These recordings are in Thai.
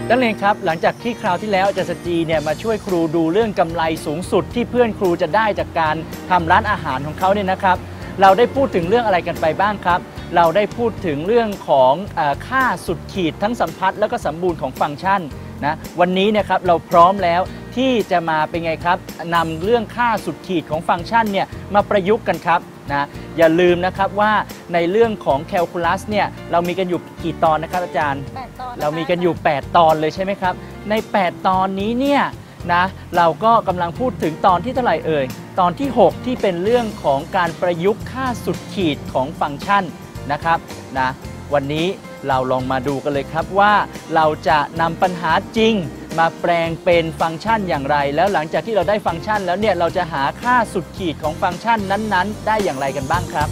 นักเรียนครับหลังจากที่คราวที่แล้วอาจารย์สจีเนี่ยมาช่วยครูดูเรื่องกำไรสูงสุดที่เพื่อนครูจะได้จากการทำร้านอาหารของเขาเนี่ยนะครับเราได้พูดถึงเรื่องอะไรกันไปบ้างครับเราได้พูดถึงเรื่องของค่าสุดขีดทั้งสัมพัทธ์และก็สมบูรณ์ของฟังก์ชันนะวันนี้นะครับเราพร้อมแล้วที่จะมาเป็นไงครับนำเรื่องค่าสุดขีดของฟังก์ชันเนี่ยมาประยุกต์กันครับนะอย่าลืมนะครับว่าในเรื่องของแคลคูลัสเนี่ยเรามีกันอยู่กี่ตอนนะครับอาจารย์ 8 ตอนเรามีกันอยู่8ตอนเลยใช่ไหมครับใน8ตอนนี้เนี่ยนะเราก็กำลังพูดถึงตอนที่เท่าไหร่เอ่ยตอนที่6ที่เป็นเรื่องของการประยุกต์ค่าสุดขีดของฟังก์ชันนะครับนะวันนี้เราลองมาดูกันเลยครับว่าเราจะนำปัญหาจริงมาแปลงเป็นฟังก์ชันอย่างไรแล้วหลังจากที่เราได้ฟังก์ชันแล้วเนี่ยเราจะหาค่าสุดขีดของฟังก์ชันนั้นๆได้อย่างไรกันบ้างครับ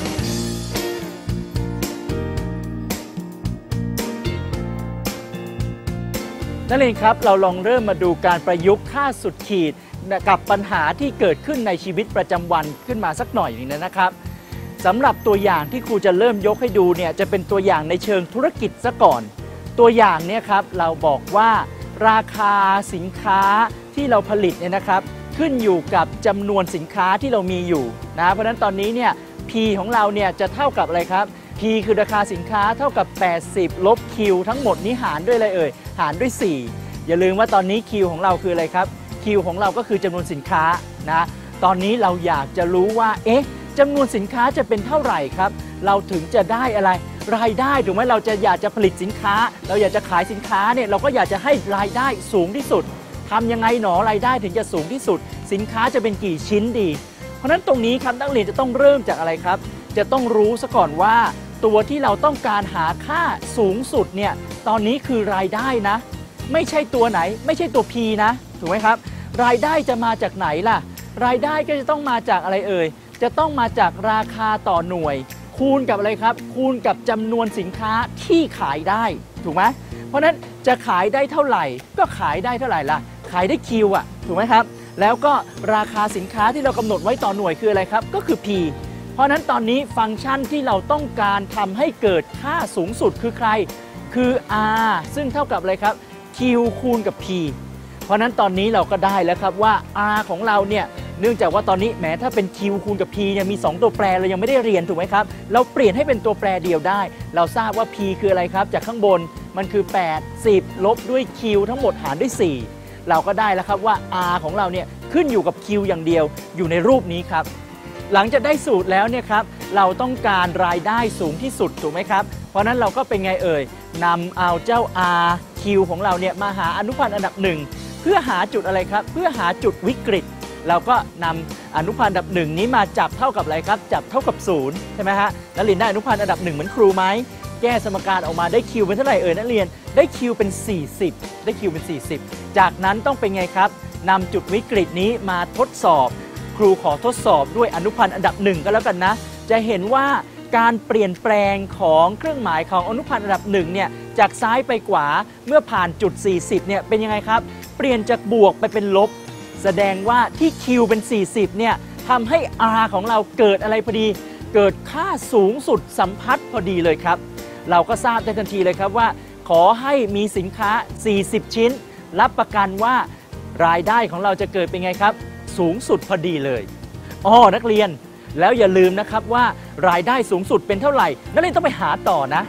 นั่นเองครับเราลองเริ่มมาดูการประยุกต์ค่าสุดขีดกับปัญหาที่เกิดขึ้นในชีวิตประจำวันขึ้นมาสักหน่อยนึงนะครับสำหรับตัวอย่างที่ครูจะเริ่มยกให้ดูเนี่ยจะเป็นตัวอย่างในเชิงธุรกิจซะก่อนตัวอย่างเนี่ยครับเราบอกว่าราคาสินค้าที่เราผลิตเนี่ยนะครับขึ้นอยู่กับจำนวนสินค้าที่เรามีอยู่นะเพราะฉะนั้นตอนนี้เนี่ย P ของเราเนี่ยจะเท่ากับอะไรครับ P คือราคาสินค้าเท่ากับ80ลบ Q ทั้งหมดนี้หารด้วยอะไรเอ่ยหารด้วย4อย่าลืมว่าตอนนี้ Q ของเราคืออะไรครับ Q ของเราก็คือจำนวนสินค้านะตอนนี้เราอยากจะรู้ว่าจำนวนสินค้าจะเป็นเท่าไหร่ครับเราถึงจะได้อะไรรายได้ถูกไหมเราจะอยากจะผลิตสินค้าเราอยากจะขายสินค้าเนี่ยเราก็อยากจะให้รายได้สูงที่สุดทำยังไงหนอรายได้ถึงจะสูงที่สุดสินค้าจะเป็นกี่ชิ้นดีเพราะฉะนั้นตรงนี้ครับนักเรียนจะต้องเริ่มจากอะไรครับจะต้องรู้ซะก่อนว่าตัวที่เราต้องการหาค่าสูงสุดเนี่ยตอนนี้คือรายได้นะไม่ใช่ตัวไหนไม่ใช่ตัว P นะถูกไหมครับรายได้จะมาจากไหนล่ะรายได้ก็จะต้องมาจากอะไรเอ่ยจะต้องมาจากราคาต่อหน่วยคูณกับอะไรครับคูณกับจำนวนสินค้าที่ขายได้ถูกไหมเพราะนั้นจะขายได้เท่าไหร่ก็ขายได้เท่าไหร่ล่ะขายได้คิวถูกไหมครับแล้วก็ราคาสินค้าที่เรากำหนดไว้ต่อหน่วยคืออะไรครับก็คือ P เพราะนั้นตอนนี้ฟังก์ชันที่เราต้องการทำให้เกิดค่าสูงสุดคือใครคือ R ซึ่งเท่ากับอะไรครับ Q คูณกับ P เพราะนั้นตอนนี้เราก็ได้แล้วครับว่า R ของเราเนี่ยเนื่องจากว่าตอนนี้แม้ถ้าเป็น Q คูณกับ P เนี่ยมี2ตัวแปรเรายังไม่ได้เรียนถูกไหมครับเราเปลี่ยนให้เป็นตัวแปรเดียวได้เราทราบว่า P คืออะไรครับจากข้างบนมันคือ8 10ลบด้วย Q ทั้งหมดหารด้วย4เราก็ได้แล้วครับว่า R ของเราเนี่ยขึ้นอยู่กับ Q อย่างเดียวอยู่ในรูปนี้ครับหลังจากได้สูตรแล้วเนี่ยครับเราต้องการรายได้สูงที่สุดถูกไหมครับเพราะนั้นเราก็เป็นไงเอ่ยนำเอาเจ้า R Q ของเราเนี่ยมาหาอนุพันธ์อันดับ1เพื่อหาจุดอะไรครับเพื่อหาจุดวิกฤตเราก็นำอนุพันธ์อันดับ1นี้มาจับเท่ากับอะไรครับจับเท่ากับ0ใช่ไหมฮะนักเรียนได้อนุพันธ์อันดับ1เหมือนครูไหมแก้สมการออกมาได้ Q เป็นเท่าไหร่เอ่ยนักเรียนได้ Q เป็น40ได้ Q เป็น40จากนั้นต้องเป็นไงครับนำจุดวิกฤตนี้มาทดสอบครูขอทดสอบด้วยอนุพันธ์อันดับ1ก็แล้วกันนะจะเห็นว่าการเปลี่ยนแปลงของเครื่องหมายของอนุพันธ์อันดับ1เนี่ยจากซ้ายไปขวาเมื่อผ่านจุด40เนี่ยเป็นยังไงครับเปลี่ยนจากบวกไปเป็นลบแสดงว่าที่ Q เป็น40เนี่ยทำให้ R ของเราเกิดอะไรพอดีเกิดค่าสูงสุดสัมพัทธ์พอดีเลยครับเราก็ทราบได้ทันทีเลยครับว่าขอให้มีสินค้า40ชิ้นรับประกันว่ารายได้ของเราจะเกิดเป็นไงครับสูงสุดพอดีเลยนักเรียนแล้วอย่าลืมนะครับว่ารายได้สูงสุดเป็นเท่าไหร่นักเรียนต้องไปหาต่อนะ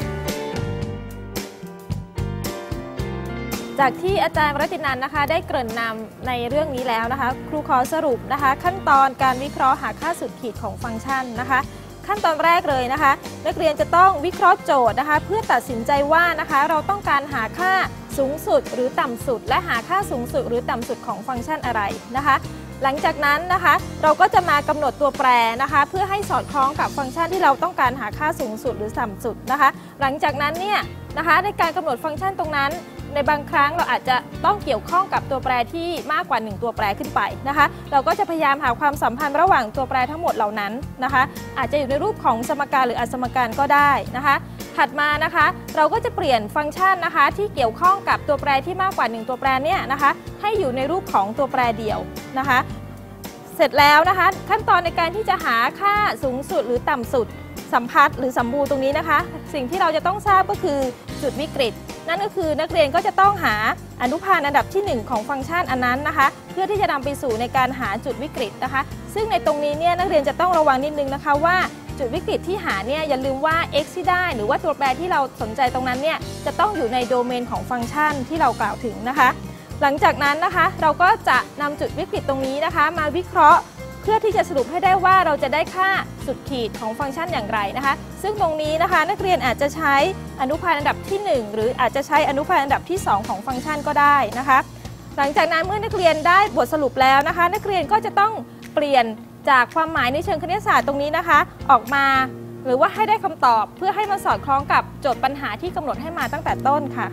จากที่อาจารย์รัตินันท์นะคะได้เกริ่นนำในเรื่องนี้แล้วนะคะครูขอสรุปนะคะขั้นตอนการวิเคราะห์หาค่าสุดขีดของฟังก์ชันนะคะขั้นตอนแรกเลยนะคะนักเรียนจะต้องวิเคราะห์โจทย์นะคะเพื่อตัดสินใจว่านะคะเราต้องการหาค่าสูงสุดหรือต่ำสุดและหาค่าสูงสุดหรือต่ำสุดของฟังก์ชันอะไรนะคะหลังจากนั้นนะคะเราก็จะมากำหนดตัวแปรนะคะเพื่อให้สอดคล้องกับฟังก์ชันที่เราต้องการหาค่าสูงสุดหรือต่ำสุดนะคะหลังจากนั้นเนี่ยนะคะในการกำหนดฟังก์ชันตรงนั้นในบางครั้งเราอาจจะต้องเกี่ยวข้องกับตัวแปรที่มากกว่า1ตัวแปรขึ้นไปนะคะเราก็จะพยายามหาความสัมพันธ์ระหว่างตัวแปรทั้งหมดเหล่านั้นนะคะอาจจะอยู่ในรูปของสมการหรืออสมการก็ได้นะคะถัดมานะคะเราก็จะเปลี่ยนฟังก์ชันนะคะที่เกี่ยวข้องกับตัวแปรที่มากกว่า1ตัวแปรเนี่ยนะคะให้อยู่ในรูปของตัวแปรเดียวนะคะเสร็จแล้วนะคะขั้นตอนในการที่จะหาค่าสูงสุดหรือต่ำสุดสัมพัทธ์หรือสัมบูรณ์ตรงนี้นะคะสิ่งที่เราจะต้องทราบก็คือจุดวิกฤตนั่นก็คือนักเรียนก็จะต้องหาอนุพันธ์อันดับที่1ของฟังก์ชันอันนั้นนะคะเพื่อที่จะนำไปสู่ในการหาจุดวิกฤตนะคะซึ่งในตรงนี้เนี่ยนักเรียนจะต้องระวังนิดนึงนะคะว่าจุดวิกฤตที่หาเนี่ยอย่าลืมว่า x ที่ได้หรือว่าตัวแปรที่เราสนใจตรงนั้นเนี่ยจะต้องอยู่ในโดเมนของฟังก์ชันที่เรากล่าวถึงนะคะหลังจากนั้นนะคะเราก็จะนำจุดวิกฤตตรงนี้นะคะมาวิเคราะห์เพื่อที่จะสรุปให้ได้ว่าเราจะได้ค่าสุดขีดของฟังก์ชันอย่างไรนะคะซึ่งตรงนี้นะคะนักเรียนอาจจะใช้อนุพันธ์อันดับที่1หรืออาจจะใช้อนุพันธ์อันดับที่2ของฟังก์ชันก็ได้นะคะหลังจากนั้นเมื่อนักเรียนได้บทสรุปแล้วนะคะนักเรียนก็จะต้องเปลี่ยนจากความหมายในเชิงคณิตศาสตร์ตรงนี้นะคะออกมาหรือว่าให้ได้คำตอบเพื่อให้มันสอดคล้องกับโจทย์ปัญหาที่กำหนดให้มาตั้งแต่ต้นค่ะ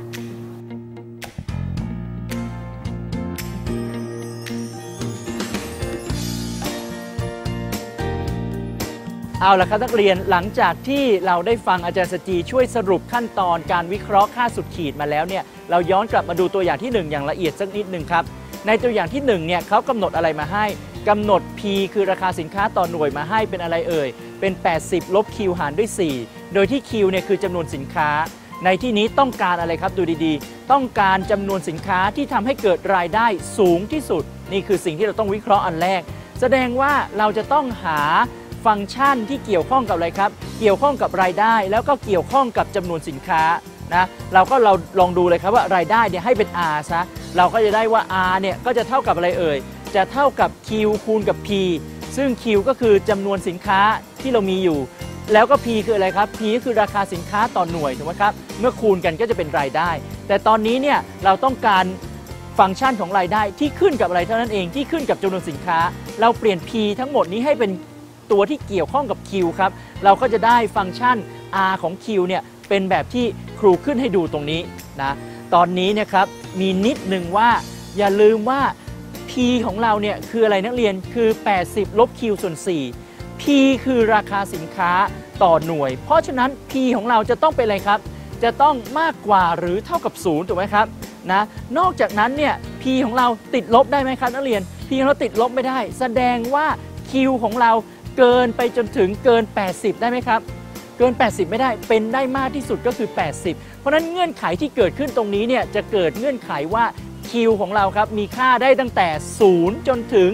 เอาละครับนักเรียนหลังจากที่เราได้ฟังอาจารย์สจีช่วยสรุปขั้นตอนการวิเคราะห์ค่าสุดขีดมาแล้วเนี่ยเราย้อนกลับมาดูตัวอย่างที่1อย่างละเอียดสักนิดหนึ่งครับในตัวอย่างที่1เนี่ยเขากำหนดอะไรมาให้กำหนด P คือราคาสินค้าต่อหน่วยมาให้เป็นอะไรเอ่ยเป็น80ลบ Q หารด้วย4โดยที่ Q เนี่ยคือจำนวนสินค้าในที่นี้ต้องการอะไรครับดูดีๆต้องการจำนวนสินค้าที่ทำให้เกิดรายได้สูงที่สุดนี่คือสิ่งที่เราต้องวิเคราะห์อันแรกแสดงว่าเราจะต้องหาฟังก์ชันที่เกี่ยวข้องกับอะไรครับเกี่ยวข้องกับรายได้แล้วก็เกี่ยวข้องกับจำนวนสินค้านะเราลองดูเลยครับว่ารายได้เนี่ยให้เป็น R ซะเราก็จะได้ว่า R เนี่ยก็จะเท่ากับอะไรเอ่ยจะเท่ากับ Q คูณกับ P ซึ่ง Q ก็คือจำนวนสินค้าที่เรามีอยู่แล้วก็ P คืออะไรครับ P ก็คือราคาสินค้าต่อหน่วยถูกไหมครับเมื่อคูณกันก็จะเป็นรายได้แต่ตอนนี้เนี่ยเราต้องการฟังก์ชันของรายได้ที่ขึ้นกับอะไรเท่านั้นเองที่ขึ้นกับจำนวนสินค้าเราเปลี่ยน P ทั้งหมดนี้ให้เป็นตัวที่เกี่ยวข้องกับ Q ครับเราก็จะได้ฟังก์ชัน R ของ Q เนี่ยเป็นแบบที่ครูขึ้นให้ดูตรงนี้นะตอนนี้เนี่ยครับมีนิดหนึ่งว่าอย่าลืมว่า P ของเราเนี่ยคืออะไรนักเรียนคือ80ลบ Q ส่วน4 P คือราคาสินค้าต่อหน่วยเพราะฉะนั้น P ของเราจะต้องเป็นอะไรครับจะต้องมากกว่าหรือเท่ากับ0ถูกไหมครับนะนอกจากนั้นเนี่ย P ของเราติดลบได้ไหมครับนักเรียน P ของเราติดลบไม่ได้แสดงว่า Q ของเราเกินไปจนถึงเกิน80ได้ไหมครับเกิน80ไม่ได้เป็นได้มากที่สุดก็คือ80เพราะฉะนั้นเงื่อนไขที่เกิดขึ้นตรงนี้เนี่ยจะเกิดเงื่อนไขว่า Q ของเราครับมีค่าได้ตั้งแต่0จนถึง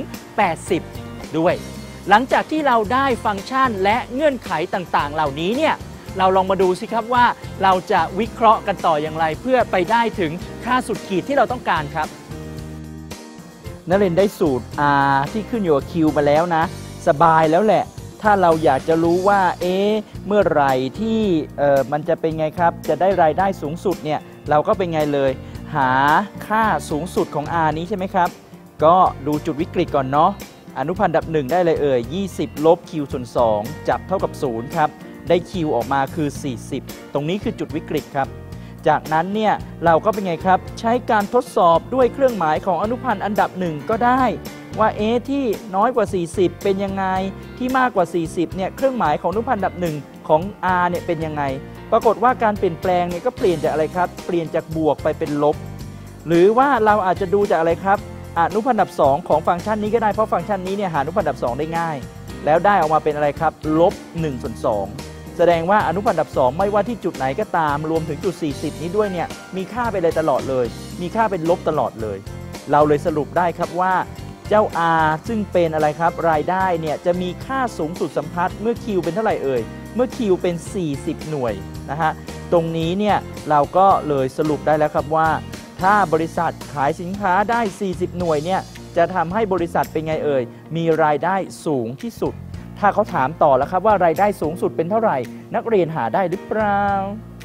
80ด้วยหลังจากที่เราได้ฟังก์ชันและเงื่อนไขต่างๆเหล่านี้เนี่ยเราลองมาดูสิครับว่าเราจะวิเคราะห์กันต่ออย่างไรเพื่อไปได้ถึงค่าสุดขีดที่เราต้องการครับนักเรียนได้สูตร R ที่ขึ้นอยู่กับ Q มาแล้วนะสบายแล้วแหละถ้าเราอยากจะรู้ว่าเมื่อไหร่ที่มันจะเป็นไงครับจะได้รายได้สูงสุดเนี่ยเราก็เป็นไงเลยหาค่าสูงสุดของ R นี้ใช่ไหมครับก็ดูจุดวิกฤตก่อนเนาะอนุพันธ์อันดับ1ได้เลย20ลบ Q ส่วน2จับเท่ากับ0ครับได้ Q ออกมาคือ40ตรงนี้คือจุดวิกฤตครับจากนั้นเนี่ยเราก็เป็นไงครับใช้การทดสอบด้วยเครื่องหมายของอนุพันธ์อันดับ1ก็ได้ว่าที่น้อยกว่า40เป็นยังไงที่มากกว่า40เนี่ยเครื่องหมายของอนุพันธ์อันดับ1ของ R เนี่ยเป็นยังไงปรากฏว่าการเปลี่ยนแปลงเนี่ยก็เปลี่ยนจากอะไรครับเปลี่ยนจากบวกไปเป็นลบหรือว่าเราอาจจะดูจากอะไรครับอนุพันธ์อันดับ2ของฟังก์ชันนี้ก็ได้เพราะฟังก์ชันนี้เนี่ยหาอนุพันธ์อันดับ2ได้ง่ายแล้วได้ออกมาเป็นอะไรครับลบ1ส่วน2แสดงว่าอนุพันธ์อันดับ2ไม่ว่าที่จุดไหนก็ตามรวมถึงจุด40นี้ด้วยเนี่ยมีค่าไปเลยตลอดเลยมีค่าเป็นลบตลอดเลยเราเลยสรุปได้ครับว่าเจ้า R ซึ่งเป็นอะไรครับรายได้เนี่ยจะมีค่าสูงสุดสัมพัทธ์เมื่อ Q เป็นเท่าไหร่เอ่ยเมื่อ Q เป็น40หน่วยนะฮะตรงนี้เนี่ยเราก็เลยสรุปได้แล้วครับว่าถ้าบริษัทขายสินค้าได้40หน่วยเนี่ยจะทำให้บริษัทเป็นไงเอ่ยมีรายได้สูงที่สุดถ้าเขาถามต่อแล้วครับว่ารายได้สูงสุดเป็นเท่าไหร่นักเรียนหาได้หรือเปล่า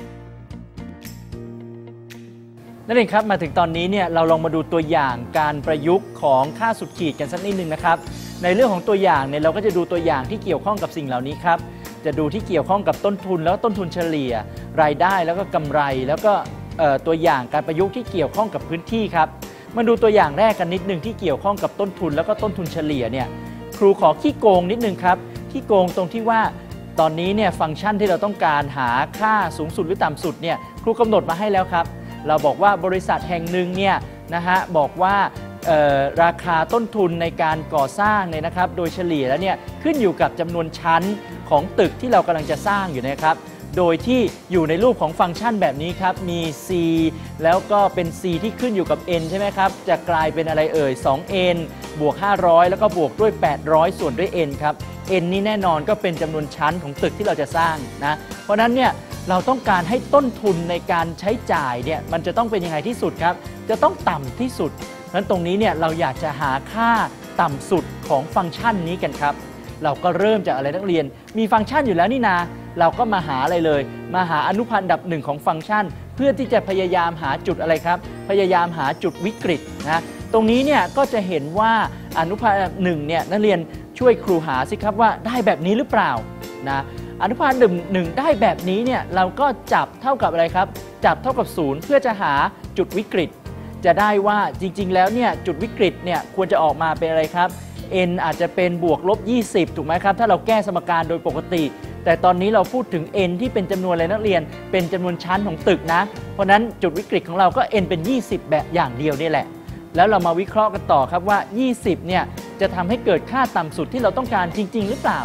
นั่นเองครับมาถึงตอนนี้เนี่ยเราลองมาดูตัวอย่างการประยุกต์ของค่าสุดขีดกันสักนิดนึงนะครับในเรื่องของตัวอย่างเนี่ยเราก็จะดูตัวอย่างที่เกี่ยวข้องกับสิ่งเหล่านี้ครับจะดูที่เกี่ยวข้องกับต้นทุนแล้วต้นทุนเฉลี่ยรายได้แล้วก็กำไรแล้วก็ตัวอย่างการประยุกต์ที่เกี่ยวข้องกับพื้นที่ครับมาดูตัวอย่างแรกกันนิดนึงที่เกี่ยวข้องกับต้นทุนแล้วก็ต้นทุนเฉลี่ยเนี่ยครูขอขี้โกงนิดนึงครับขี้โกงตรงที่ว่าตอนนี้เนี่ยฟังก์ชันที่เราต้องการหาค่าสูงสุดหรือต่ำสุดเนี่ยครูกำหนดมาให้แล้วครับเราบอกว่าบริษัทแห่งหนึ่งเนี่ยนะฮะบอกว่าราคาต้นทุนในการก่อสร้างเนี่ยนะครับโดยเฉลี่ยแล้วเนี่ยขึ้นอยู่กับจำนวนชั้นของตึกที่เรากำลังจะสร้างอยู่นะครับโดยที่อยู่ในรูปของฟังก์ชันแบบนี้ครับมี c แล้วก็เป็น c ที่ขึ้นอยู่กับ n ใช่ไหมครับจะกลายเป็นอะไรเอ่ย 2n บวก500แล้วก็บวกด้วย800ส่วนด้วย n ครับ n นี่แน่นอนก็เป็นจำนวนชั้นของตึกที่เราจะสร้างนะเพราะฉะนั้นเนี่ยเราต้องการให้ต้นทุนในการใช้จ่ายเนี่ยมันจะต้องเป็นยังไงที่สุดครับจะต้องต่ำที่สุดนั้นตรงนี้เนี่ยเราอยากจะหาค่าต่ำสุดของฟังก์ชันนี้กันครับเราก็เริ่มจากอะไรนักเรียนมีฟังก์ชันอยู่แล้วนี่นาเราก็มาหาอะไรเลยมาหาอนุพันธ์อันดับหนึ่งของฟังก์ชันเพื่อที่จะพยายามหาจุดอะไรครับพยายามหาจุดวิกฤตนะตรงนี้เนี่ยก็จะเห็นว่าอนุพันธ์อันดับหนึ่งเนี่ยนักเรียนช่วยครูหาสิครับว่าได้แบบนี้หรือเปล่านะอนุพันธ์หนึ่งได้แบบนี้เนี่ยเราก็จับเท่ากับอะไรครับจับเท่ากับ0เพื่อจะหาจุดวิกฤตจะได้ว่าจริงๆแล้วเนี่ยจุดวิกฤตเนี่ยควรจะออกมาเป็นอะไรครับ n อาจจะเป็นบวกลบ20ถูกไหมครับถ้าเราแก้สมการโดยปกติแต่ตอนนี้เราพูดถึง n ที่เป็นจำนวนอะไรนักเรียนเป็นจำนวนชั้นของตึกนะเพราะนั้นจุดวิกฤตของเราก็ n เป็น20แบบอย่างเดียวนี่แหละแล้วเรามาวิเคราะห์กันต่อครับว่า20เนี่ยจะทำให้เกิดค่าต่ำสุดที่เราต้องการจริงๆหรือเปล่า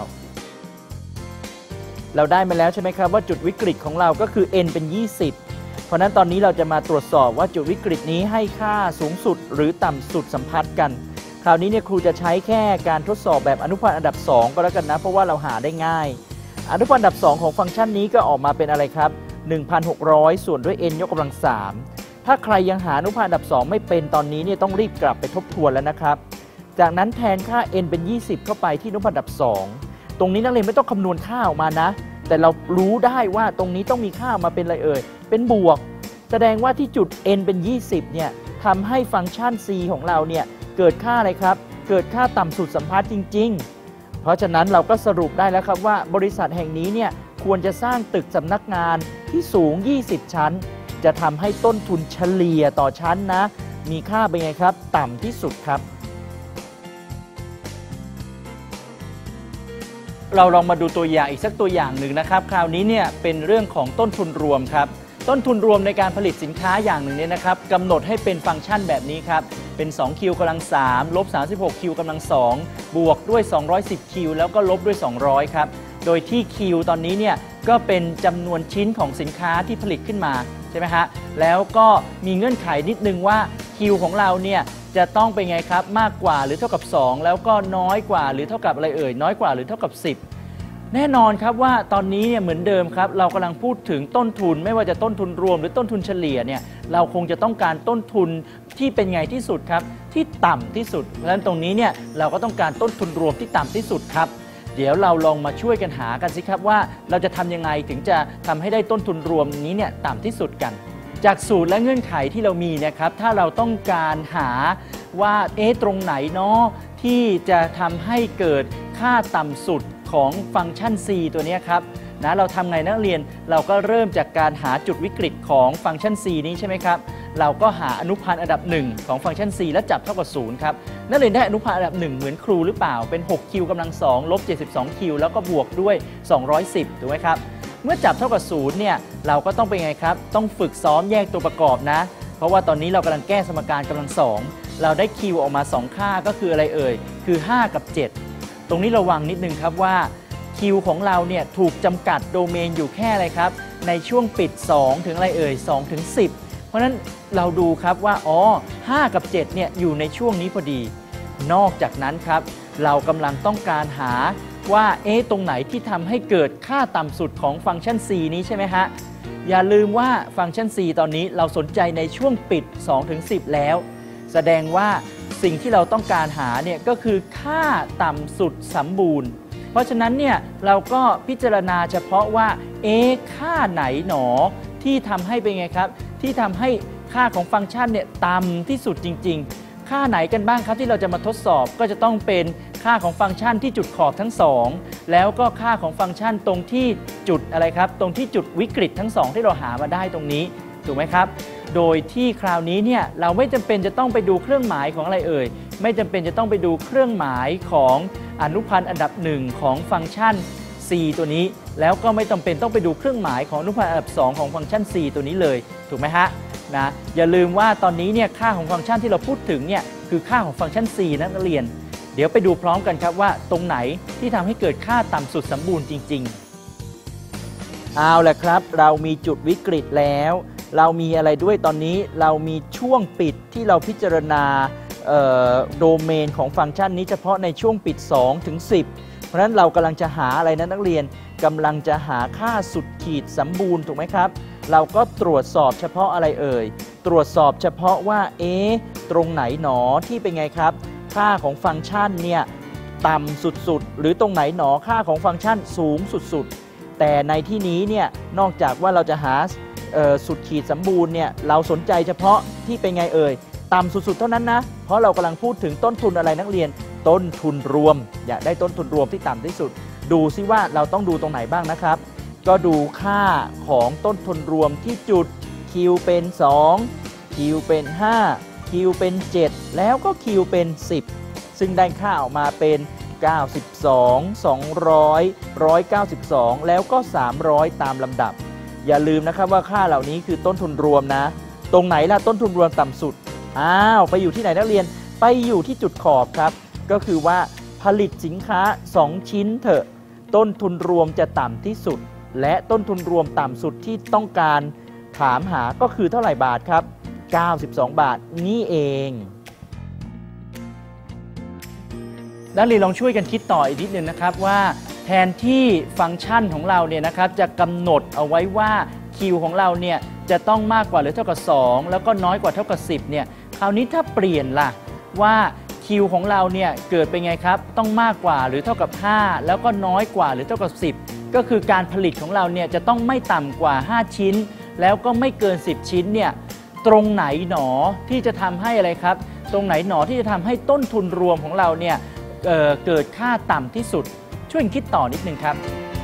เราได้มาแล้วใช่ไหมครับว่าจุดวิกฤตของเราก็คือ n เป็น20เพราะนั้นตอนนี้เราจะมาตรวจสอบว่าจุดวิกฤตนี้ให้ค่าสูงสุดหรือต่ำสุดสัมพัทธ์กันคราวนี้เนี่ยครูจะใช้แค่การทดสอบแบบอนุพันธ์อันดับ2ก็แล้วกันนะเพราะว่าเราหาได้ง่ายอนุพันธ์อันดับ2ของฟังก์ชันนี้ก็ออกมาเป็นอะไรครับ 1,600 ส่วนด้วย n ยกกำลัง3ถ้าใครยังหาอนุพันธ์อันดับ2ไม่เป็นตอนนี้เนี่ยต้องรีบกลับไปทบทวนแล้วนะครับจากนั้นแทนค่า n เป็น20เข้าไปที่อนุพันธ์อันดับ2ตรงนี้นักเรียนไม่ต้องคำนวณค่าออกมานะแต่เรารู้ได้ว่าตรงนี้ต้องมีค่ามาเป็นอะไรเอ่ยเป็นบวกแสดงว่าที่จุด n เป็น20เนี่ยทำให้ฟังก์ชัน c ของเราเนี่ยเกิดค่าอะไรครับเกิดค่าต่ำสุดสัมพัทธ์จริงๆเพราะฉะนั้นเราก็สรุปได้แล้วครับว่าบริษัทแห่งนี้เนี่ยควรจะสร้างตึกสำนักงานที่สูง20ชั้นจะทำให้ต้นทุนเฉลี่ยต่อชั้นนะมีค่าเป็นไงครับต่ำที่สุดครับเราลองมาดูตัวอย่างอีกสักตัวอย่างหนึ่งนะครับคราวนี้เนี่ยเป็นเรื่องของต้นทุนรวมครับต้นทุนรวมในการผลิตสินค้าอย่างหนึ่งเนี่ยนะครับกำหนดให้เป็นฟังก์ชันแบบนี้ครับเป็น 2Q กำลัง3ลบ 36Q กำลัง2บวกด้วย 210Q แล้วก็ลบด้วย 200ครับโดยที่ Q ตอนนี้เนี่ยก็เป็นจำนวนชิ้นของสินค้าที่ผลิตขึ้นมาใช่ไหมฮะแล้วก็มีเงื่อนไขนิดนึงว่า Q ของเราเนี่ยจะต้องเป็นไงครับมากกว่าหรือเท่ากับ2แล้วก็น้อยกว่าหรือเท่ากับอะไรเอ่ยน้อยกว่าหรือเท่ากับ10แน่นอนครับว่าตอนนี้เนี่ยเหมือนเดิมครับเรากำลังพูดถึงต้นทุนไม่ว่าจะต้นทุนรวมหรือต้นทุนเฉลี่ยเนี่ยเราคงจะต้องการต้นทุนที่เป็นไงที่สุดครับที่ต่ำที่สุดเพราะฉะนั้นตรงนี้เนี่ยเราก็ต้องการต้นทุนรวมที่ต่ำที่สุดครับเดี๋ยวเราลองมาช่วยกันหากันสิครับว่าเราจะทำยังไงถึงจะทำให้ได้ต้นทุนรวมนี้เนี่ยต่ำที่สุดกันจากสูตรและเงื่อนไขที่เรามีนะครับถ้าเราต้องการหาว่าตรงไหนเนาะที่จะทำให้เกิดค่าต่ำสุดของฟังก์ชัน c ตัวนี้ครับนะเราทำไงนักเรียนเราก็เริ่มจากการหาจุดวิกฤตของฟังก์ชัน c นี้ใช่ไหมครับเราก็หาอนุพันธ์อันดับ1ของฟังก์ชัน c และจับเท่ากับ0ครับนักเรียนได้อนุพันธ์อันดับ1เหมือนครูหรือเปล่าเป็น 6Q กำลัง2ลบ 72Q แล้วก็บวกด้วย210ถูกไหมครับเมื่อจับเท่ากับ0เนี่ยเราก็ต้องเป็นไงครับต้องฝึกซ้อมแยกตัวประกอบนะเพราะว่าตอนนี้เรากำลังแก้สมการกำลัง2เราได้ Q ออกมา2ค่าก็คืออะไรเอ่ยคือ5กับ7ตรงนี้ระวังนิดนึงครับว่า Q ของเราเนี่ยถูกจำกัดโดเมนอยู่แค่อะไรครับในช่วงปิด2ถึงอะไรเอ่ย2ถึง10เพราะฉะนั้นเราดูครับว่า5กับ7เนี่ยอยู่ในช่วงนี้พอดีนอกจากนั้นครับเรากำลังต้องการหาว่าตรงไหนที่ทำให้เกิดค่าต่ำสุดของฟังก์ชัน c นี้ใช่ไหมฮะอย่าลืมว่าฟังก์ชัน c ตอนนี้เราสนใจในช่วงปิด2ถึง10แล้วแสดงว่าสิ่งที่เราต้องการหาเนี่ยก็คือค่าต่ำสุดสมบูรณ์เพราะฉะนั้นเนี่ยเราก็พิจารณาเฉพาะว่าค่าไหนหนอที่ทำให้เป็นไงครับที่ทำให้ค่าของฟังก์ชันเนี่ยต่ำที่สุดจริงๆค่าไหนกันบ้างครับที่เราจะมาทดสอบก็จะต้องเป็นค่าของฟังก์ชันที่จุดขอบทั้ง2แล้วก็ค่าของฟังก์ชันตรงที่จุดอะไรครับตรงที่จุดวิกฤตทั้ง2ที่เราหามาได้ตรงนี้ถูกไหมครับโดยที่คราวนี้เนี่ยเราไม่จำเป็นจะต้องไปดูเครื่องหมายของอะไรเอ่ยไม่จำเป็นจะต้องไปดูเครื่องหมายของอนุพันธ์อันดับ1ของฟังก์ชัน c ตัวนี้แล้วก็ไม่จำเป็นต้องไปดูเครื่องหมายของอนุพันธ์อันดับ2ของฟังก์ชัน c ตัวนี้เลยถูกไหมฮะนะอย่าลืมว่าตอนนี้เนี่ยค่าของฟังก์ชันที่เราพูดถึงเนี่ยคือค่าของฟังก์ชัน c นักเรียนเดี๋ยวไปดูพร้อมกันครับว่าตรงไหนที่ทำให้เกิดค่าต่ำสุดสมบูรณ์จริงๆเอาละครับเรามีจุดวิกฤตแล้วเรามีอะไรด้วยตอนนี้เรามีช่วงปิดที่เราพิจารณาโดเมนของฟังก์ชันนี้เฉพาะในช่วงปิด2ถึง10เพราะฉะนั้นเรากำลังจะหาอะไรนะนักเรียนกำลังจะหาค่าสุดขีดสมบูรณ์ถูกไหมครับเราก็ตรวจสอบเฉพาะอะไรเอ่ยตรวจสอบเฉพาะว่าตรงไหนหนอที่เป็นไงครับค่าของฟังก์ชันเนี่ยต่ำสุดๆหรือตรงไหนหนอค่าของฟังก์ชันสูงสุดๆแต่ในที่นี้เนี่ยนอกจากว่าเราจะหาสุดขีดสมบูรณ์เนี่ยเราสนใจเฉพาะที่เป็นไงเอ่ยต่ำสุดๆเท่านั้นนะเพราะเรากำลังพูดถึงต้นทุนอะไรนักเรียนต้นทุนรวมอยากได้ต้นทุนรวมที่ต่ำที่สุดดูซิว่าเราต้องดูตรงไหนบ้างนะครับก็ดูค่าของต้นทุนรวมที่จุด Q เป็น2 Q เป็น5 Q เป็น 7แล้วก็ Q เป็น10ซึ่งได้ค่าออกมาเป็น92 200 192แล้วก็300ตามลำดับอย่าลืมนะครับว่าค่าเหล่านี้คือต้นทุนรวมนะตรงไหนล่ะต้นทุนรวมต่ำสุดไปอยู่ที่ไหนนักเรียนไปอยู่ที่จุดขอบครับก็คือว่าผลิตสินค้า2ชิ้นเถอะต้นทุนรวมจะต่ำที่สุดและต้นทุนรวมต่ำสุดที่ต้องการถามหาก็คือเท่าไหร่บาทครับ92บาทนี่เองนักเรียนลองช่วยกันคิดต่ออีกนิดนึงนะครับว่าแทนที่ฟังก์ชันของเราเนี่ยนะครับจะกำหนดเอาไว้ว่า Q ของเราเนี่ยจะต้องมากกว่าหรือเท่ากับ2แล้วก็น้อยกว่าเท่ากับ10เนี่ยคราวนี้ถ้าเปลี่ยนล่ะว่า Q ของเราเนี่ยเกิดเป็นไงครับต้องมากกว่าหรือเท่ากับ5แล้วก็น้อยกว่าหรือเท่ากับ10ก็คือการผลิตของเราเนี่ยจะต้องไม่ต่ำกว่า5ชิ้นแล้วก็ไม่เกิน10ชิ้นเนี่ยตรงไหนหนอที่จะทำให้อะไรครับตรงไหนหนอที่จะทำให้ต้นทุนรวมของเราเนี่ยเกิดค่าต่ำที่สุดช่วยคิดต่อนิดนึงครับ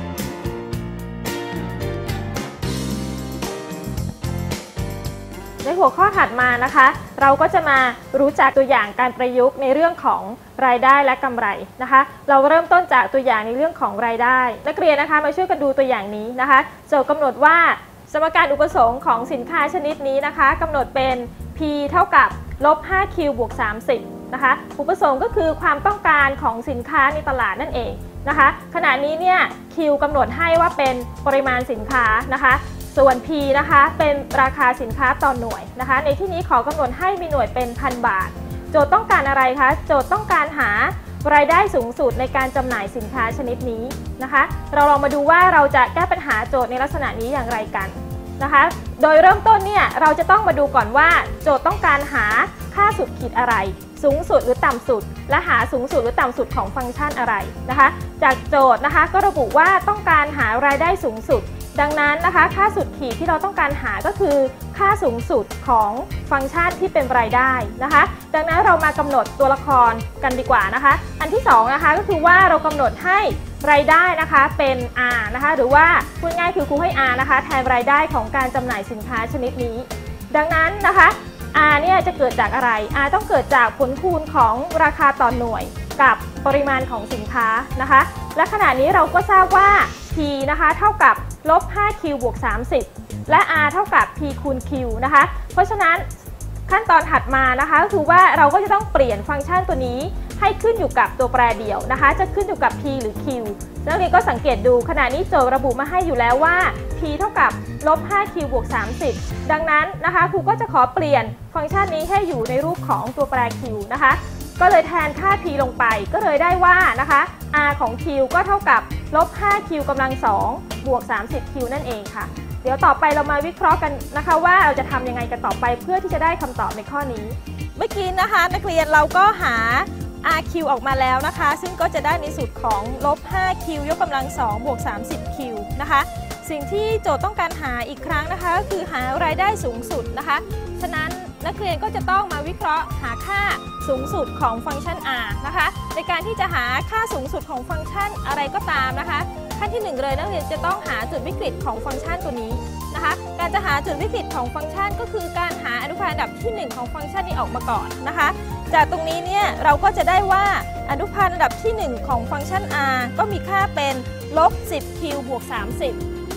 ในหัวข้อถัดมานะคะเราก็จะมารู้จักตัวอย่างการประยุกต์ในเรื่องของรายได้และกำไรนะคะเราเริ่มต้นจากตัวอย่างในเรื่องของรายได้นักเรียนนะคะมาช่วยกันดูตัวอย่างนี้นะคะโจทย์กำหนดว่าสมการอุปสงค์ของสินค้าชนิดนี้นะคะกำหนดเป็น P เท่ากับลบ 5Q บวก 30นะคะอุปสงค์ก็คือความต้องการของสินค้าในตลาดนั่นเองนะคะขณะนี้เนี่ย Q กำหนดให้ว่าเป็นปริมาณสินค้านะคะส่วน P นะคะเป็นราคาสินค้าต่อหน่วยนะคะในที่นี้ขอกำหนดให้มีหน่วยเป็นพันบาทโจทย์ต้องการอะไรคะโจทย์ต้องการหารายได้สูงสุดในการจำหน่ายสินค้าชนิดนี้นะคะเราลองมาดูว่าเราจะแก้ปัญหาโจทย์ในลักษณะนี้อย่างไรกันนะคะโดยเริ่มต้นเนี่ยเราจะต้องมาดูก่อนว่าโจทย์ต้องการหาค่าสุดขีดอะไรสูงสุดหรือต่ำสุดและหาสูงสุดหรือต่ำสุดของฟังก์ชันอะไรนะคะจากโจทย์นะคะก็ระบุว่าต้องการหารายได้สูงสุดดังนั้นนะคะค่าสุดขีดที่เราต้องการหาก็คือค่าสูงสุดของฟังก์ชันที่เป็นรายได้นะคะดังนั้นเรามากำหนดตัวละครกันดีกว่านะคะอันที่2นะคะก็คือว่าเรากำหนดให้รายได้นะคะเป็น R นะคะหรือว่าพูดง่ายคือครูให้ R นะคะแทนรายได้ของการจำหน่ายสินค้าชนิดนี้ดังนั้นนะคะ R เนี่ยจะเกิดจากอะไร R ต้องเกิดจากผลคูณของราคาต่อหน่วยกับปริมาณของสินค้านะคะและขณะนี้เราก็ทราบว่า P นะคะเท่ากับลบ 5Q บวก 30และ R เท่ากับ P คูณ Q นะคะเพราะฉะนั้นขั้นตอนถัดมานะคะก็คือว่าเราก็จะต้องเปลี่ยนฟังก์ชันตัวนี้ให้ขึ้นอยู่กับตัวแปรเดี่ยวนะคะจะขึ้นอยู่กับ P หรือ Q นักเรียนก็สังเกตดูขณะนี้โจทย์ระบุมาให้อยู่แล้วว่า P เท่ากับลบ 5Q บวก 30ดังนั้นนะคะครูก็จะขอเปลี่ยนฟังก์ชันนี้ให้อยู่ในรูปของตัวแปร Q นะคะก็เลยแทนค่า P ลงไปก็เลยได้ว่านะคะ R ของ Q ก็เท่ากับลบ 5Q กำลัง2บวก 30Q นั่นเองค่ะเดี๋ยวต่อไปเรามาวิเคราะห์กันนะคะว่าเราจะทำยังไงกันต่อไปเพื่อที่จะได้คำตอบในข้อนี้เมื่อกี้นะคะนักเรียนเราก็หา RQ ออกมาแล้วนะคะซึ่งก็จะได้ในสูตรของลบ 5Q ยกกำลัง2บวก 30Q นะคะสิ่งที่โจทย์ต้องการหาอีกครั้งนะคะก็คือหารายได้สูงสุดนะคะฉะนั้นนักเรียนก็จะต้องมาวิเคราะห์หาค่าสูงสุดของฟังก์ชัน R นะคะในการที่จะหาค่าสูงสุดของฟังก์ชันอะไรก็ตามนะคะขั้นที่1เลยนักเรียนจะต้องหาจุดวิกฤตของฟังก์ชันตัวนี้นะคะการจะหาจุดวิกฤตของฟังก์ชันก็คือการหาอนุพันธ์อันดับที่1ของฟังก์ชันนี้ออกมาก่อนนะคะจากตรงนี้เนี่ยเราก็จะได้ว่าอนุพันธ์อันดับที่1ของฟังก์ชัน R ก็มีค่าเป็นลบ 10Q บวก 30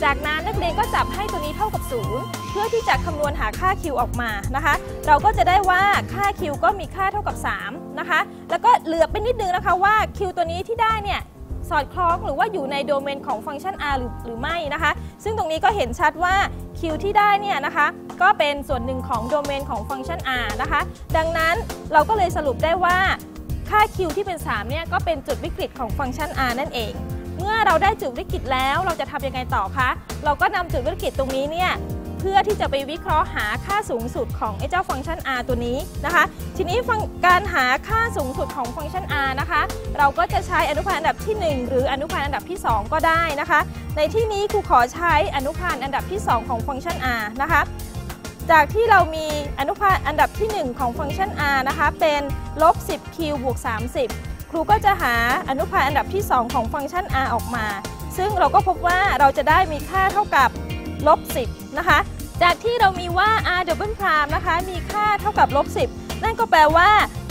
จากนั้นนักเรียนก็จับให้ตัวนี้เท่ากับ0เพื่อที่จะคำนวณหาค่า q ออกมานะคะเราก็จะได้ว่าค่า q ก็มีค่าเท่ากับ3นะคะแล้วก็เหลือไปนิดนึงนะคะว่า q ตัวนี้ที่ได้เนี่ยสอดคล้องหรือว่าอยู่ในโดเมนของฟังก์ชัน r หรือไม่นะคะซึ่งตรงนี้ก็เห็นชัดว่า q ที่ได้เนี่ยนะคะก็เป็นส่วนหนึ่งของโดเมนของฟังก์ชัน r นะคะดังนั้นเราก็เลยสรุปได้ว่าค่า q ที่เป็น3เนี่ยก็เป็นจุดวิกฤตของฟังก์ชัน r นั่นเองเมื่อเราได้จุดวิกฤตแล้วเราจะทำยังไงต่อคะเราก็นำจุดวิกฤตตรงนี้เนี่ยเพื่อที่จะไปวิเคราะห์หาค่าสูงสุดของไอ้เจ้าฟังก์ชัน r ตัวนี้นะคะทีนี้การหาค่าสูงสุดของฟังก์ชัน r นะคะเราก็จะใช้อนุพันธ์อันดับที่1หรืออนุพันธ์อันดับที่2ก็ได้นะคะในที่นี้ครูขอใช้อนุพันธ์อันดับที่2ของฟังก์ชัน r นะคะจากที่เรามีอนุพันธ์อันดับที่1ของฟังก์ชัน r นะคะเป็นลบ 10q บวก 30ครูก็จะหาอนุพันธ์อันดับที่2ของฟังก์ชัน r ออกมาซึ่งเราก็พบว่าเราจะได้มีค่าเท่ากับลบ 10นะคะจากที่เรามีว่า r double prime นะคะมีค่าเท่ากับลบ 10นั่นก็แปลว่า